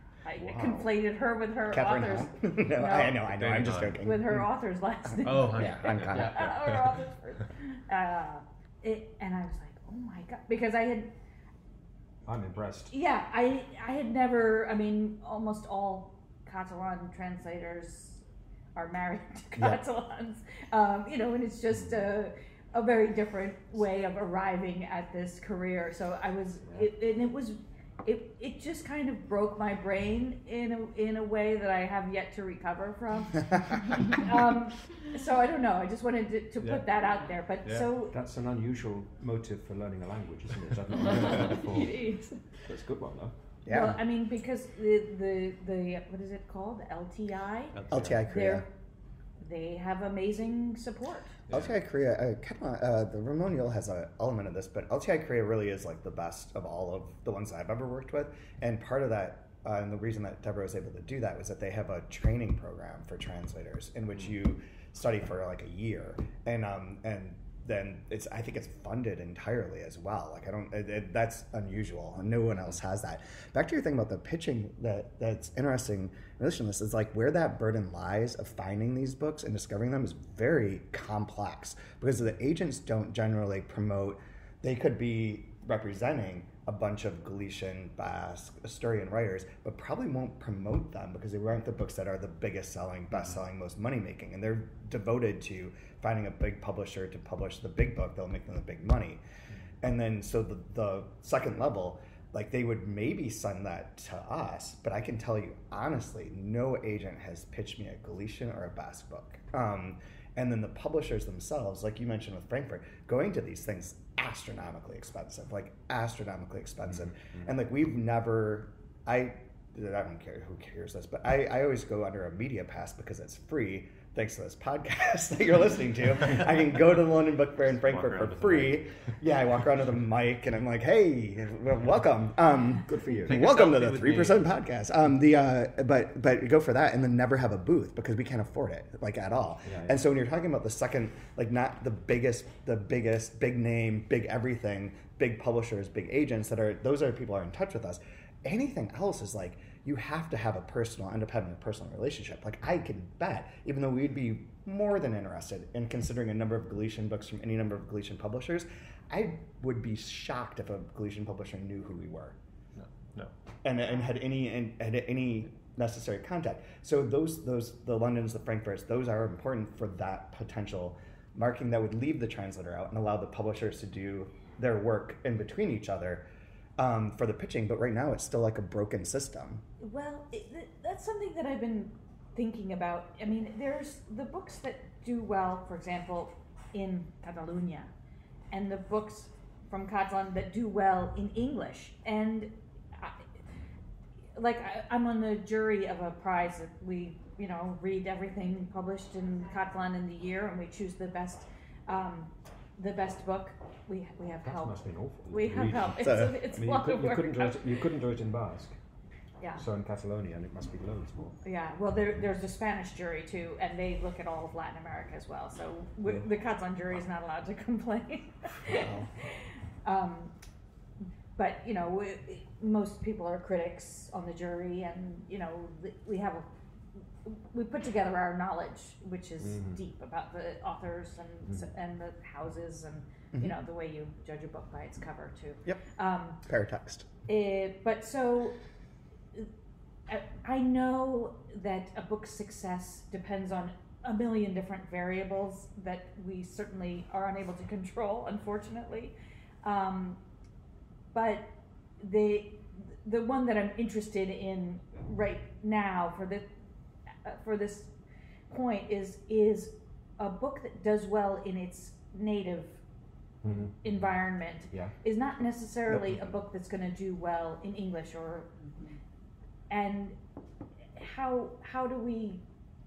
Speaker 5: I
Speaker 2: Wow.
Speaker 5: conflated her with her
Speaker 2: Catherine
Speaker 5: authors.
Speaker 2: Hahn? no,
Speaker 5: No.
Speaker 2: I know, I know. I'm
Speaker 7: Very
Speaker 2: just
Speaker 7: Hahn.
Speaker 2: joking.
Speaker 5: With her author's last name.
Speaker 7: Oh, honey.
Speaker 2: Yeah, I'm kind of.
Speaker 7: Yeah.
Speaker 5: her author's first. Uh, it, and I was like, oh my God, because I had,
Speaker 4: I'm impressed.
Speaker 5: yeah, I I had never, I mean, almost all Catalan translators are married to
Speaker 2: Yeah.
Speaker 5: Catalans, um, you know, and it's just a, a very different way of arriving at this career. So I was, it, and it was, it it just kind of broke my brain in a, in a way that I have yet to recover from. um, so I don't know. I just wanted to, to
Speaker 4: Yeah.
Speaker 5: put that out there. But
Speaker 7: Yeah.
Speaker 5: so
Speaker 4: That's an unusual motive for learning a language, isn't it? I've not heard that before.
Speaker 3: It is.
Speaker 4: That's a good one, though.
Speaker 2: Yeah.
Speaker 5: well, I mean, because the the the what is it called? The L T I.
Speaker 2: L T I Korea.
Speaker 5: They're they have amazing support.
Speaker 2: L T I Korea, uh, Catalan, uh, the Ramon Yule has an element of this, but L T I Korea really is like the best of all of the ones I've ever worked with. And part of that, uh, and the reason that Deborah was able to do that was that they have a training program for translators in which you study for like a year, and um, and then it's I think it's funded entirely as well. Like I don't, it, it, that's unusual. No one else has that. Back to your thing about the pitching, that that's interesting in relation to this is like where that burden lies of finding these books and discovering them is very complex because the agents don't generally promote. They could be representing a bunch of Galician, Basque, Asturian writers, but probably won't promote them because they aren't the books that are the biggest selling, best selling, most money making, and they're devoted to finding a big publisher to publish the big book that'll make them the big money. And then so the, the second level, like they would maybe send that to us, but I can tell you honestly, no agent has pitched me a Galician or a Basque book. Um, and then the publishers themselves, like you mentioned with Frankfurt, going to these things astronomically expensive, like astronomically expensive. Mm-hmm. And like we've never, I, I don't care who cares this, but I, I always go under a media pass because it's free. thanks to this podcast that you're listening to, I can go to the London Book Fair in Frankfurt for free. Yeah, I walk around with a mic and I'm like, hey, welcome. Um,
Speaker 4: Good for you.
Speaker 7: Take a
Speaker 2: welcome to
Speaker 7: selfie
Speaker 2: the
Speaker 7: with
Speaker 2: three percent
Speaker 7: me.
Speaker 2: podcast. Um, the uh, but but go for that and then never have a booth because we can't afford it like at all.
Speaker 4: Yeah, yeah.
Speaker 2: And so when you're talking about the second, like not the biggest, the biggest, big name, big everything, big publishers, big agents that are those are people who are in touch with us. Anything else is like you have to have a personal, independent, personal relationship. Like I can bet, even though we'd be more than interested in considering a number of Galician books from any number of Galician publishers, I would be shocked if a Galician publisher knew who we were.
Speaker 7: No, no.
Speaker 2: And, and had any and had any necessary contact. So those those the Londons, the Frankfurts, those are important for that potential marking that would leave the translator out and allow the publishers to do their work in between each other um, for the pitching. But right now, it's still like a broken system.
Speaker 5: Well, it, th- that's something that I've been thinking about. I mean, there's the books that do well, for example, in Catalonia, and the books from Catalan that do well in English. And I, like, I, I'm on the jury of a prize that we, you know, read everything published in Catalan in the year, and we choose the best, um, the best book. We we have
Speaker 4: That
Speaker 5: help.
Speaker 4: must have been awful.
Speaker 5: We have
Speaker 4: Read.
Speaker 5: help. It's,
Speaker 2: So-
Speaker 5: a, it's
Speaker 4: I mean,
Speaker 5: a
Speaker 4: you,
Speaker 5: lot
Speaker 4: could,
Speaker 5: of
Speaker 4: you
Speaker 5: work.
Speaker 4: couldn't do it. You couldn't do it in Basque.
Speaker 5: Yeah.
Speaker 4: So in Catalonian, it must be loads more.
Speaker 5: Yeah, well, there, there's a Spanish jury too, and they look at all of Latin America as well. So w- the Catalan jury is not allowed to complain. um, but you know, we, most people are critics on the jury, and you know, we have a, we put together our knowledge, which is
Speaker 4: Mhm.
Speaker 5: deep about the authors and s
Speaker 4: Mhm.
Speaker 5: and the houses, and
Speaker 2: Mhm.
Speaker 5: you know, the way you judge a book by its cover too.
Speaker 2: Yep.
Speaker 5: Um,
Speaker 2: Paratext.
Speaker 5: Eh, but so I- I know that a book's success depends on a million different variables that we certainly are unable to control, unfortunately. Um, but the the one that I'm interested in right now for the uh, for this point is is a book that does well in its native
Speaker 4: Mm-hmm.
Speaker 5: environment
Speaker 4: Yeah.
Speaker 5: is not necessarily a book that's going to do well in English, or and how how do we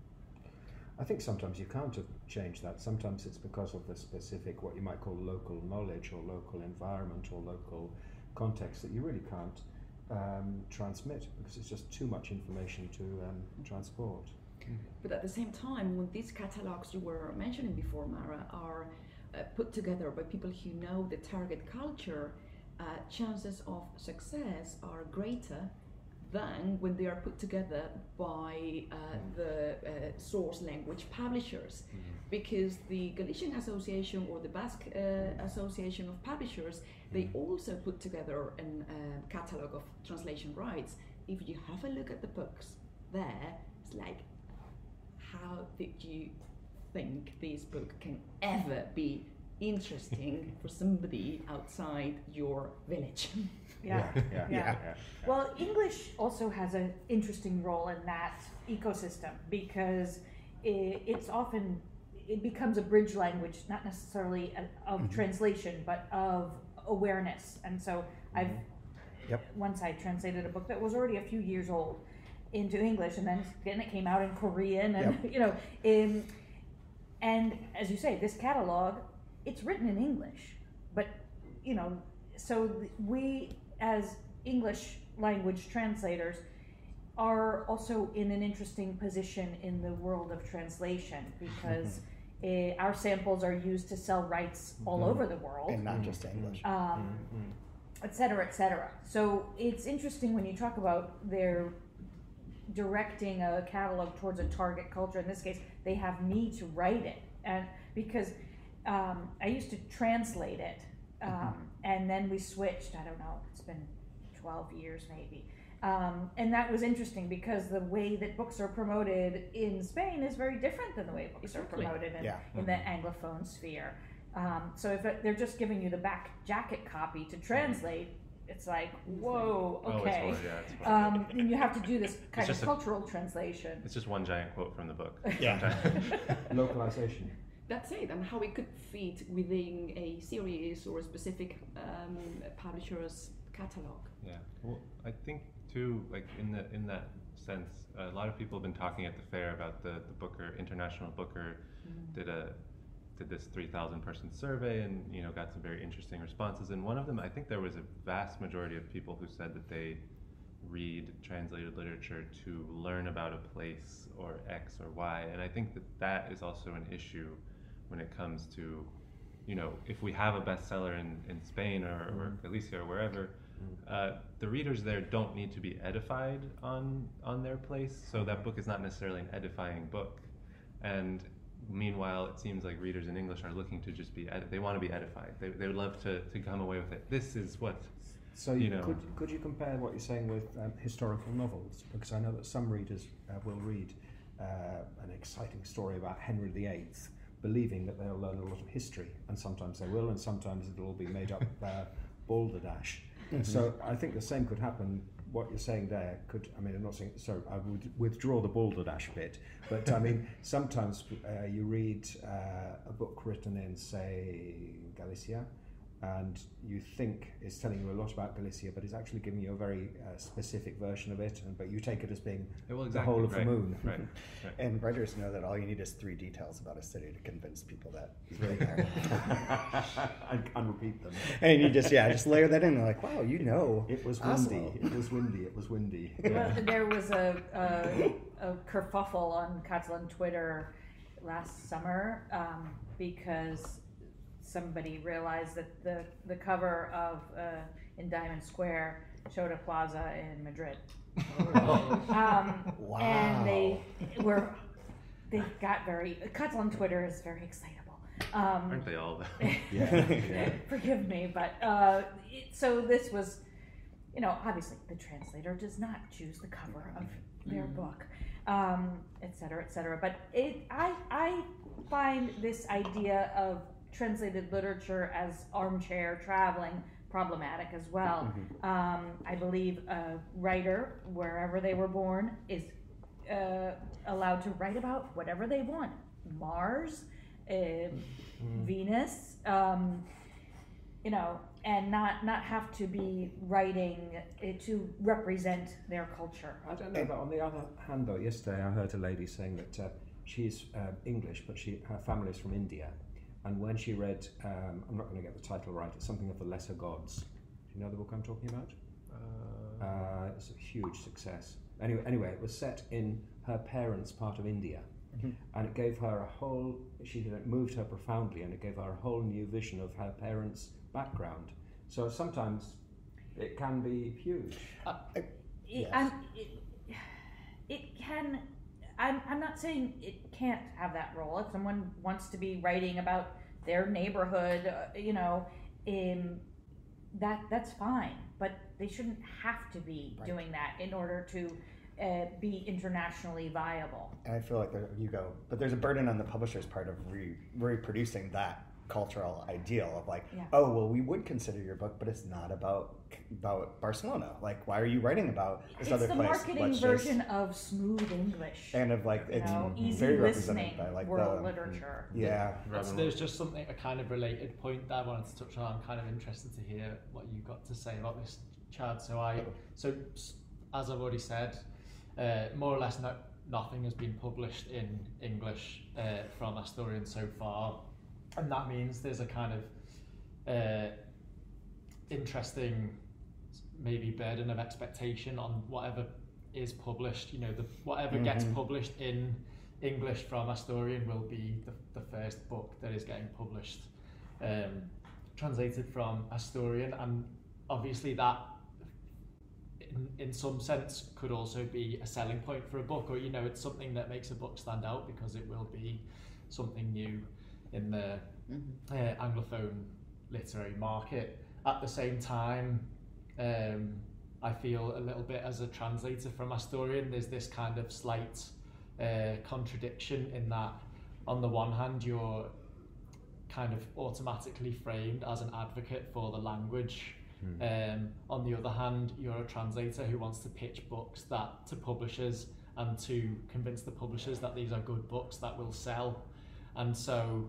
Speaker 4: I think sometimes you can't change that. Sometimes it's because of the specific, what you might call local knowledge or local environment or local context that you really can't um, transmit because it's just too much information to um, transport.
Speaker 3: But at the same time, when these catalogs you were mentioning before, Mara, are uh, put together by people who know the target culture, uh, chances of success are greater than when they are put together by uh, the uh, source language publishers.
Speaker 4: Mm-hmm.
Speaker 3: Because the Galician Association or the Basque uh, Association of Publishers, they also put together a uh, catalogue of translation rights. If you have a look at the books there, it's like, how did you think this book can ever be interesting for somebody outside your village?
Speaker 5: yeah.
Speaker 4: Yeah.
Speaker 5: Yeah.
Speaker 4: yeah.
Speaker 5: Well, English also has an interesting role in that ecosystem because it, it's often it becomes a bridge language, not necessarily a, of
Speaker 2: Mhm.
Speaker 5: translation, but of awareness. And so I've
Speaker 2: Yep.
Speaker 5: once I translated a book that was already a few years old into English, and then then it came out in Korean, and you know, in and as you say, this catalog, it's written in English, but you know, so th- we as English language translators are also in an interesting position in the world of translation because uh, our samples are used to sell rights all
Speaker 4: Mhm.
Speaker 5: over the world,
Speaker 2: And not just English.
Speaker 5: um, et cetera, et cetera. So it's interesting when you talk about their directing a catalog towards a target culture. In this case, they have me to write it, and because um, I used to translate it, um, and then we switched. I don't know. It's been twelve years maybe, um, and that was interesting because the way that books are promoted in Spain is very different than the way books
Speaker 3: Exactly.
Speaker 5: are promoted in,
Speaker 2: Yeah.
Speaker 5: in the Anglophone sphere. Um, so if it, they're just giving you the back jacket copy to translate, it's like, whoa,
Speaker 7: Oh, it's
Speaker 5: okay.
Speaker 7: hard, yeah, it's hard.
Speaker 5: Um, and you have to do this kind of
Speaker 7: just a-
Speaker 5: cultural translation.
Speaker 7: It's just one giant quote from the book.
Speaker 2: Yeah.
Speaker 4: Localization.
Speaker 3: That's it, and how it could fit within a series or a specific um, publisher's catalogue.
Speaker 7: Yeah. Well, I think too, like in the in that sense, a lot of people have been talking at the fair about the, the Booker International Booker mm. did a did this three thousand person survey and you know got some very interesting responses. And one of them, I think there was a vast majority of people who said that they read translated literature to learn about a place or X or Y. And I think that that is also an issue when it comes to, you know, if we have a bestseller in, in Spain or, mm. or Galicia or wherever, mm. uh, the readers there don't need to be edified on on their place. So that book is not necessarily an edifying book. And meanwhile, it seems like readers in English are looking to just be, edi- they want to be edified. They they would love to, to come away with it. This is what,
Speaker 4: so
Speaker 7: you
Speaker 4: you
Speaker 7: know.
Speaker 4: Could, could you compare what you're saying with um, historical novels? Because I know that some readers uh, will read uh, an exciting story about Henry the Eighth, believing that they'll learn a lot of history, and sometimes they will, and sometimes it'll all be made up uh, balderdash. Mm-hmm. So I think the same could happen. What you're saying there could, I mean, I'm not saying, sorry, I would withdraw the balderdash bit, but I mean, sometimes uh, you read uh, a book written in, say, Galicia, and you think it's telling you a lot about Galicia, but it's actually giving you a very uh, specific version of it, and, but you take it as being
Speaker 7: yeah, well, exactly,
Speaker 4: the whole of
Speaker 7: right,
Speaker 4: the moon.
Speaker 7: Right, right.
Speaker 2: And writers know that all you need is three details about a city to convince people that he's really there.
Speaker 4: and, and repeat them.
Speaker 2: And you just, yeah, just layer that in. They're like, wow, you know.
Speaker 4: It was
Speaker 2: Oslo.
Speaker 4: windy. It was windy. It was windy.
Speaker 5: Well,
Speaker 4: Yeah.
Speaker 5: there was a, a, a kerfuffle on Catalan Twitter last summer um, because somebody realized that the, the cover of uh, in Diamond Square showed a plaza in Madrid. um,
Speaker 2: Wow.
Speaker 5: And they were, they got very, Catalan Twitter is very excitable. Um,
Speaker 7: Aren't they all?
Speaker 4: Yeah, yeah.
Speaker 5: Forgive me, but uh, it, so this was, you know, obviously the translator does not choose the cover of their
Speaker 3: Mm.
Speaker 5: book, um, et cetera, et cetera. But it, I, I find this idea of translated literature as armchair traveling problematic as well.
Speaker 2: Mm-hmm.
Speaker 5: Um, I believe a writer, wherever they were born, is uh, allowed to write about whatever they want. Mars, uh,
Speaker 4: Mm.
Speaker 5: Venus, um, you know, and not, not have to be writing uh, to represent their culture.
Speaker 4: I don't know, but on the other hand, though, yesterday I heard a lady saying that uh, she's uh, English, but she her family's from India. And when she read, um, I'm not going to get the title right, it's something of the Lesser Gods. Do you know the book I'm talking about?
Speaker 7: Uh,
Speaker 4: Uh, it's a huge success. Anyway, anyway, it was set in her parents' part of India.
Speaker 2: Mhm.
Speaker 4: And it gave her a whole, she it moved her profoundly, and it gave her a whole new vision of her parents' background. So sometimes it can be huge.
Speaker 5: It,
Speaker 2: Yes.
Speaker 5: I'm, it, it can. I'm. I'm not saying it can't have that role. If someone wants to be writing about their neighborhood, uh, you know, um, that that's fine. But they shouldn't have to be
Speaker 2: Right.
Speaker 5: doing that in order to uh, be internationally viable.
Speaker 2: And I feel like there you go, but there's a burden on the publisher's part of re- reproducing that cultural ideal of like,
Speaker 5: Yeah.
Speaker 2: oh well, we would consider your book, but it's not about about Barcelona. Like, why are you writing about this
Speaker 5: It's
Speaker 2: other
Speaker 5: the
Speaker 2: place?
Speaker 5: marketing
Speaker 2: Let's
Speaker 5: version
Speaker 2: just-
Speaker 5: of smooth English.
Speaker 2: and of like
Speaker 5: you
Speaker 2: it's
Speaker 5: know, easy
Speaker 2: very
Speaker 5: listening
Speaker 2: represented by like
Speaker 5: world
Speaker 2: the
Speaker 5: literature.
Speaker 2: yeah.
Speaker 6: That's, there's just something, a kind of related point that I wanted to touch on. I'm kind of interested to hear what you got to say about this, Chad. So I, so s- as I've already said, uh, more or less no, nothing has been published in English uh, from Asturian so far, and that means there's a kind of uh, interesting, maybe burden of expectation on whatever is published. You know, the whatever mm-hmm. gets published in English from Asturian will be the, the first book that is getting published, um, translated from Asturian, and obviously that in, in some sense could also be a selling point for a book, or you know, it's something that makes a book stand out because it will be something new in the mm-hmm. uh, Anglophone literary market. At the same time, um, I feel a little bit as a translator from Asturian, there's this kind of slight uh, contradiction in that on the one hand you're kind of automatically framed as an advocate for the language. Mm. Um, on the other hand, you're a translator who wants to pitch books that to publishers and to convince the publishers that these are good books that will sell. And so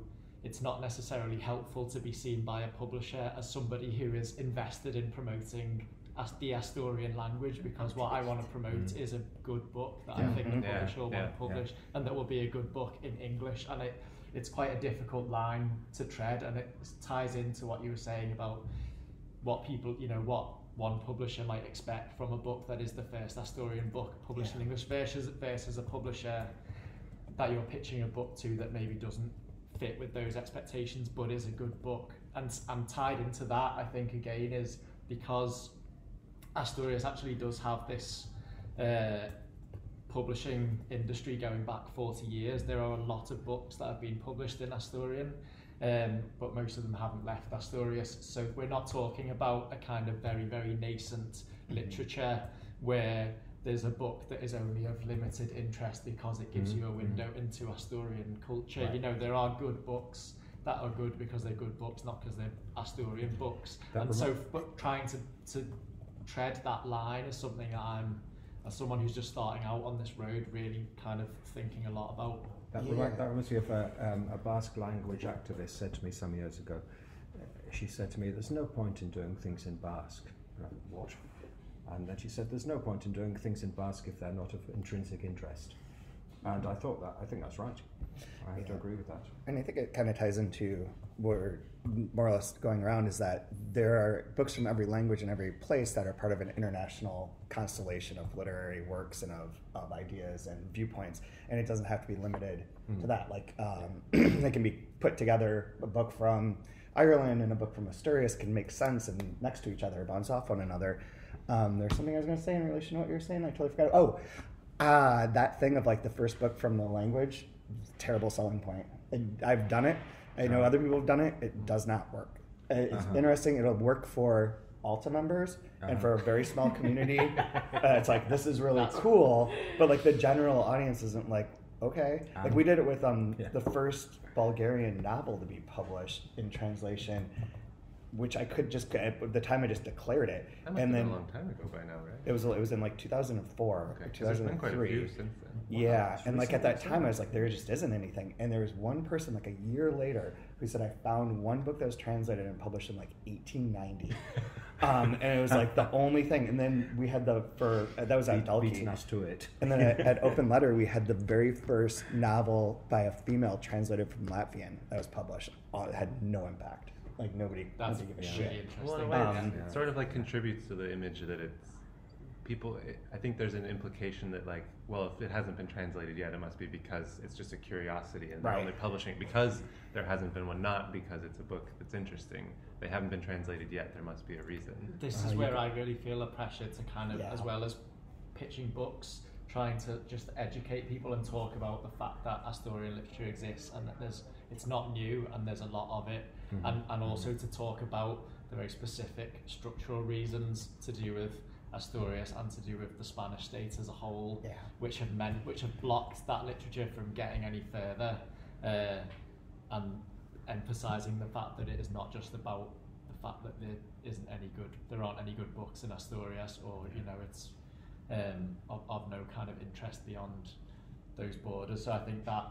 Speaker 6: it's not necessarily helpful to be seen by a publisher as somebody who is invested in promoting as the Asturian language, because what I want to promote mm. is a good book that yeah. I think the
Speaker 7: yeah.
Speaker 6: publisher will
Speaker 7: yeah.
Speaker 6: want to publish, yeah. and that will be a good book in English. And it, it's quite a difficult line to tread, and it ties into what you were saying about what people, you know, what one publisher might expect from a book that is the first Asturian book published yeah. in English versus, versus a publisher that you're pitching a book to that maybe doesn't fit with those expectations but is a good book. And, and tied into that, I think, again, is because Asturias actually does have this uh, publishing industry going back forty years. There are a lot of books that have been published in Asturian, um, but most of them haven't left Asturias. So we're not talking about a kind of very, very nascent mm-hmm. literature where there's a book that is only of limited interest because it gives mm-hmm. you a window into Asturian culture. Right. You know, there are good books that are good because they're good books, not because they're Asturian books. That and so but trying to, to tread that line is something that I'm, as someone who's just starting out on this road, really kind of thinking a lot about.
Speaker 4: That, yeah. remind, that reminds me of a, um, a Basque language activist said to me some years ago. Uh, she said to me, "There's no point in doing things in Basque." And I thought, what? And then she said, "There's no point in doing things in Basque if they're not of intrinsic interest." And I thought that, I think that's right. I have yeah. to agree with that.
Speaker 2: And I think it kind of ties into what we're more or less going around, is that there are books from every language and every place that are part of an international constellation of literary works and of, of ideas and viewpoints. And it doesn't have to be limited mm. to that. Like, um, they can be put together, a book from Ireland and a book from Asturias can make sense and next to each other, bounce off one another. Um, there's something I was going to say in relation to what you were saying. I totally forgot. Oh, uh, that thing of like the first book from the language, terrible selling point. And I've done it. I know other people have done it. It does not work. It's uh-huh. interesting. It'll work for Alta members uh-huh. and for a very small community. uh, it's like, this is really That's cool. But like the general audience isn't like, okay. Um, like we did it with um yeah. the first Bulgarian novel to be published in translation, which I could just, at the time I just declared it.
Speaker 7: That must
Speaker 2: and
Speaker 7: have
Speaker 2: then
Speaker 7: been a long time ago by now, right?
Speaker 2: It was it was in like two thousand four
Speaker 7: okay.
Speaker 2: or two thousand three.
Speaker 7: There's been quite a few since then.
Speaker 2: Wow, yeah, and like at that time I was like, there just isn't anything. And there was one person like a year later who said, I found one book that was translated and published in like eighteen ninety. um, and it was like the only thing. And then we had the, for, uh, that was at Hjaltalín.
Speaker 4: Beating us to it.
Speaker 2: And then at, at Open Letter we had the very first novel by a female translated from Latvian that was published. Oh, it had no impact. Like nobody
Speaker 6: That's
Speaker 2: give a
Speaker 6: really
Speaker 2: shit.
Speaker 6: interesting.
Speaker 7: Well, in a way,
Speaker 2: Um,
Speaker 7: it yeah. sort of like contributes to the image that it's people. I think there's an implication that like, well, if it hasn't been translated yet, it must be because it's just a curiosity, and they're
Speaker 2: Right.
Speaker 7: only publishing it because there hasn't been one, not because it's a book that's interesting. They haven't been translated yet. There must be a reason.
Speaker 6: This
Speaker 2: Uh,
Speaker 6: is
Speaker 2: you
Speaker 6: where
Speaker 2: can-
Speaker 6: I really feel a pressure to kind of,
Speaker 2: Yeah.
Speaker 6: as well as pitching books, trying to just educate people and talk about the fact that Asturian literature exists and that there's it's not new and there's a lot of it, mm-hmm. and, and also to talk about the very specific structural reasons to do with Asturias and to do with the Spanish state as a whole,
Speaker 2: Yeah.
Speaker 6: which have meant which have blocked that literature from getting any further, uh, and emphasising the fact that it is not just about the fact that there isn't any good, there aren't any good books in Asturias, or you know it's um, of, of no kind of interest beyond those borders. So I think that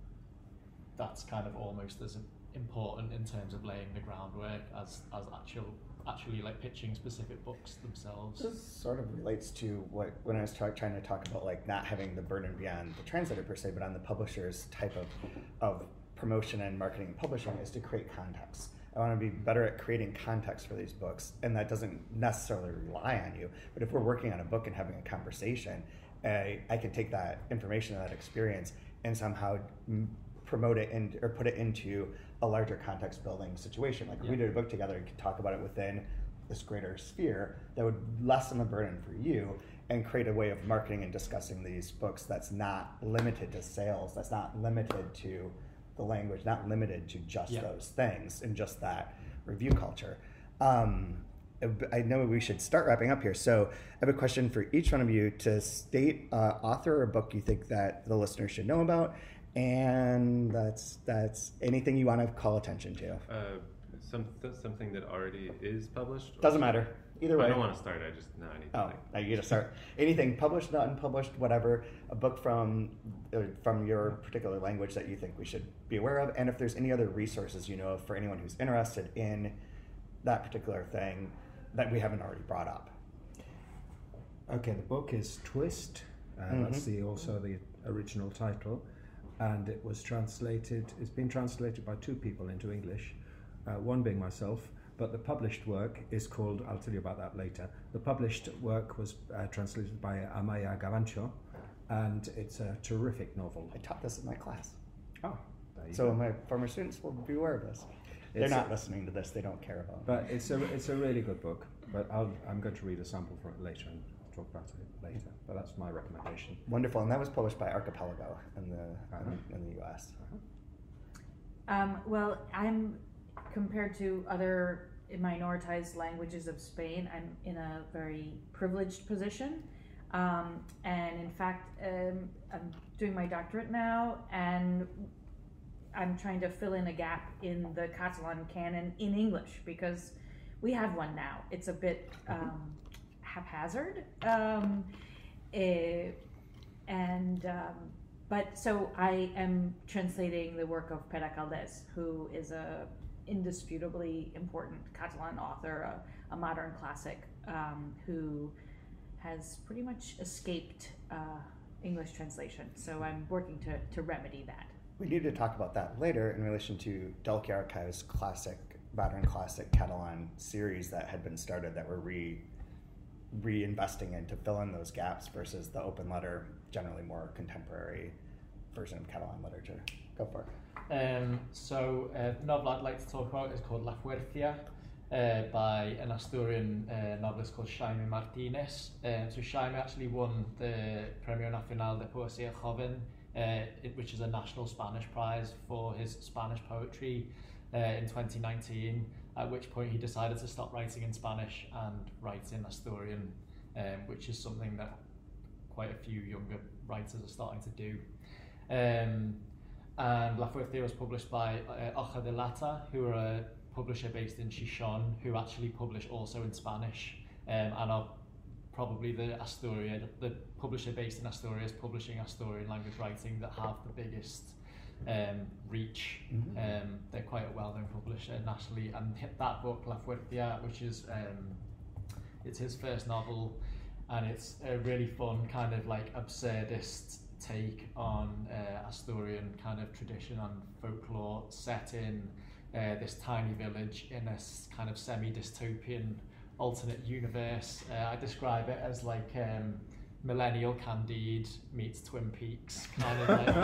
Speaker 6: that's kind of almost as important in terms of laying the groundwork as as actual actually like pitching specific books themselves.
Speaker 2: This sort of relates to what when I was try, trying to talk about like not having the burden beyond the translator per se, but on the publisher's type of of promotion and marketing and publishing is to create context. I want to be better at creating context for these books, and that doesn't necessarily rely on you. But if we're working on a book and having a conversation, I, I can take that information and that experience and somehow m- promote it in, or put it into a larger context building situation. Like if
Speaker 6: yeah.
Speaker 2: we did a book together, you could talk about it within this greater sphere that would lessen the burden for you and create a way of marketing and discussing these books that's not limited to sales, that's not limited to the language, not limited to just
Speaker 6: yeah.
Speaker 2: those things and just that review culture. Um, I know we should start wrapping up here. So I have a question for each one of you to state uh, author or book you think that the listeners should know about, and that's that's anything you want to call attention to.
Speaker 7: Uh, some th- something that already is published.
Speaker 2: Doesn't matter. Either way.
Speaker 7: I don't want to start. I just know I need to.
Speaker 2: Oh,
Speaker 7: think.
Speaker 2: now you get to start. Anything published, not unpublished, whatever. A book from uh, from your particular language that you think we should be aware of, and if there's any other resources you know of for anyone who's interested in that particular thing that we haven't already brought up.
Speaker 4: Okay, the book is Twist. Uh,
Speaker 2: Mm-hmm.
Speaker 4: That's the also the original title, and it was translated. It's been translated by two people into English, uh, one being myself. But the published work is called. I'll tell you about that later. The published work was uh, translated by Amaya Gavancho, and it's a terrific novel.
Speaker 2: I taught this in my class.
Speaker 4: Oh, there you
Speaker 2: So
Speaker 4: go.
Speaker 2: my former students will be aware of this. They're
Speaker 4: It's
Speaker 2: not
Speaker 4: a-
Speaker 2: listening to this. They don't care about it.
Speaker 4: But it's a it's a really good book. But I'll, I'm going to read a sample from it later and talk about it later. But that's my recommendation.
Speaker 2: Wonderful. And that was published by Archipelago in the
Speaker 4: Uh-huh.
Speaker 2: in, in the U S.
Speaker 5: Um, well, I'm compared to other minoritized languages of Spain, I'm in a very privileged position. Um, and in fact, um, I'm doing my doctorate now, and I'm trying to fill in a gap in the Catalan canon in English because we have one now. It's a bit um, haphazard. Um, eh, and um, but so I am translating the work of Pere Caldés, who is a indisputably important Catalan author, a, a modern classic, um, who has pretty much escaped uh, English translation. So I'm working to, to remedy that.
Speaker 2: We need to talk about that later in relation to Delci Archive's classic, modern classic Catalan series that had been started that we're re reinvesting in to fill in those gaps versus the open letter, generally more contemporary version of Catalan literature. Go for it.
Speaker 6: Um, so uh, the novel I'd like to talk about is called La Fuercia, uh, by an Asturian uh, novelist called Jaime Martinez. Um, so Jaime actually won the Premio Nacional de Poesía Joven, uh, it, which is a national Spanish prize for his Spanish poetry uh, in twenty nineteen, at which point he decided to stop writing in Spanish and write in Asturian, um, which is something that quite a few younger writers are starting to do. Um, and La Fuercia was published by uh, Hoja de Lata, who are a publisher based in Chichon, who actually publish also in Spanish, um, and are probably the Asturian, the publisher based in Asturias, publishing Asturian language writing that have the biggest um, reach.
Speaker 2: Mm-hmm.
Speaker 6: Um, they're quite a well-known publisher nationally, and that book, La Fuercia, which is um, it's his first novel, and it's a really fun kind of like absurdist take on uh, Asturian kind of tradition and folklore set in uh, this tiny village in a s- kind of semi-dystopian alternate universe. Uh, I describe it as like um, millennial Candide meets Twin Peaks kind of like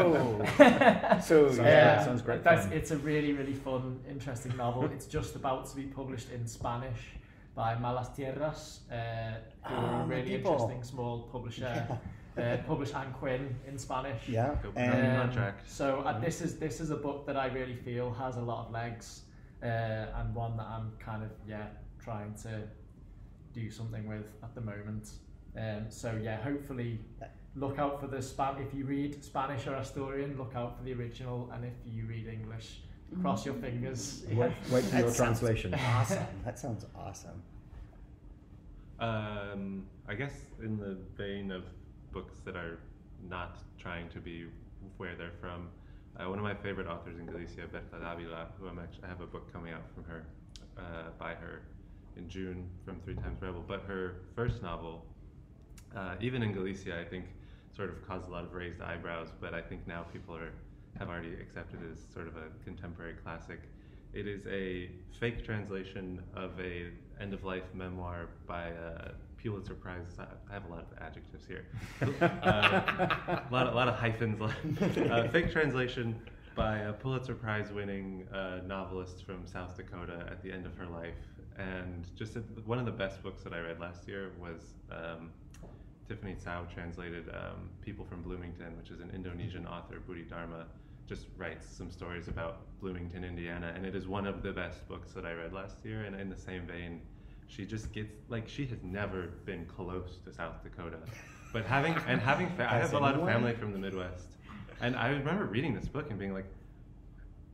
Speaker 6: vibe.
Speaker 2: Oh, so
Speaker 4: Sounds
Speaker 2: yeah,
Speaker 4: great. Sounds great
Speaker 6: That's,
Speaker 4: fun.
Speaker 6: it's a really, really fun, interesting novel. It's just about to be published in Spanish by Malas Tierras, uh, who are
Speaker 2: Ah,
Speaker 6: a
Speaker 2: my
Speaker 6: really
Speaker 2: people.
Speaker 6: interesting small publisher. Uh, published Anne Quinn in Spanish.
Speaker 2: yeah,
Speaker 7: Go
Speaker 2: and
Speaker 7: back.
Speaker 6: Um,
Speaker 7: Contract.
Speaker 6: so uh, this is this is a book that I really feel has a lot of legs, uh, and one that I'm kind of yeah trying to do something with at the moment. Um, so yeah, hopefully look out for the span. If you read Spanish or Asturian, look out for the original, and if you read English, cross your fingers.
Speaker 4: Wait, wait for
Speaker 2: That
Speaker 4: your
Speaker 2: sounds
Speaker 4: translation.
Speaker 2: awesome. That sounds awesome.
Speaker 7: Um, I guess in the vein of books that are not trying to be where they're from, uh, one of my favorite authors in Galicia, Berta Davila, who I'm actually, I have a book coming out from her, uh, by her in June from Three Times Rebel. But her first novel, uh, even in Galicia, I think sort of caused a lot of raised eyebrows, but I think now people are have already accepted it as sort of a contemporary classic. It is a fake translation of a end-of-life memoir by a Pulitzer Prize. I have a lot of adjectives here. uh, a, lot, a lot of hyphens. uh, fake translation by a Pulitzer Prize-winning uh, novelist from South Dakota at the end of her life. And just a, one of the best books that I read last year was um, Tiffany Tsao translated um, People from Bloomington, which is an Indonesian author, Budi Dharma, just writes some stories about Bloomington, Indiana, and it is one of the best books that I read last year. And in the same vein, she just gets, like, she has never been close to South Dakota, but having and having fa- I
Speaker 2: Has
Speaker 7: have a lot of
Speaker 2: anyone?
Speaker 7: family from the Midwest, and I remember reading this book and being like,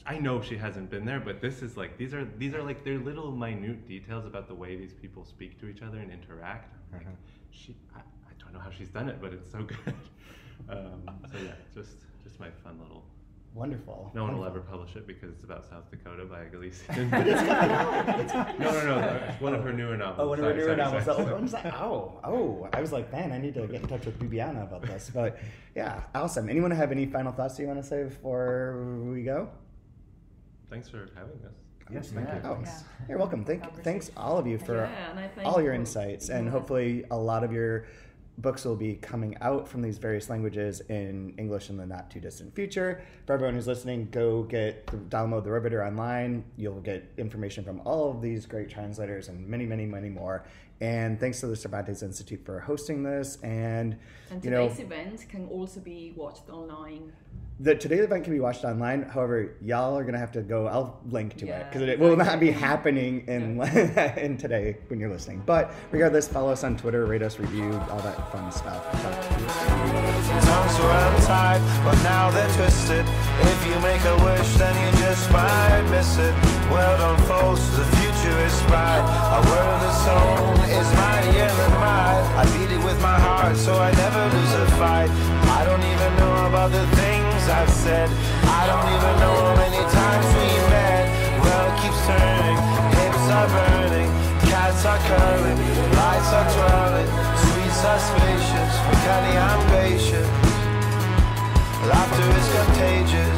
Speaker 7: I know she hasn't been there, but this is like these are these are like they're little minute details about the way these people speak to each other and interact. Like,
Speaker 2: Uh-huh.
Speaker 7: she, I, I don't know how she's done it, but it's so good. um, so yeah, just just my fun little.
Speaker 2: Wonderful.
Speaker 7: No one will
Speaker 2: Wonderful.
Speaker 7: ever publish it because it's about South Dakota by a Galician. no, no, no. One of her newer novels.
Speaker 2: Oh, one of her
Speaker 7: Sorry,
Speaker 2: newer
Speaker 7: sorry,
Speaker 2: novels.
Speaker 7: sorry,
Speaker 2: The
Speaker 7: sorry.
Speaker 2: old one's like, oh, oh. I was like, man, I need to get in touch with Bibiana about this. But yeah, awesome. Anyone have any final thoughts you want to say before we go?
Speaker 7: Thanks for having us.
Speaker 4: Yes, thank
Speaker 6: Yeah.
Speaker 4: you.
Speaker 2: Oh,
Speaker 5: Yeah.
Speaker 2: you're welcome. Thank, thanks all of you for
Speaker 3: Yeah, and I thank
Speaker 2: all your
Speaker 3: you.
Speaker 2: insights, and
Speaker 3: Yeah.
Speaker 2: hopefully a lot of your books will be coming out from these various languages in English in the not too distant future. For everyone who's listening, go get download the Riveter online. You'll get information from all of these great translators and many, many, many more. And thanks to the Cervantes Institute for hosting this. And,
Speaker 3: And
Speaker 2: you know,
Speaker 3: today's event can also be watched online.
Speaker 2: the today's event can be watched online. However, y'all are gonna have to go. I'll link to it
Speaker 3: Yeah,
Speaker 2: because it will not be
Speaker 3: exactly.
Speaker 2: happening in in today when you're listening. But regardless, follow us on Twitter, rate us, review, all that fun stuff. Talk to you soon.
Speaker 1: Tongues were untied, but now they're twisted. If you make a wish, then you just might miss it. World unfolds, the future is bright. A world of song is mightier than mine. I beat it with my heart, so I never lose a fight. I don't even know about the things I've said. I don't even know how many times we met. World keeps turning, hips are burning, cats are curling, lights are twirling, sweets are spacious, for candy I'm patient. Laughter is contagious.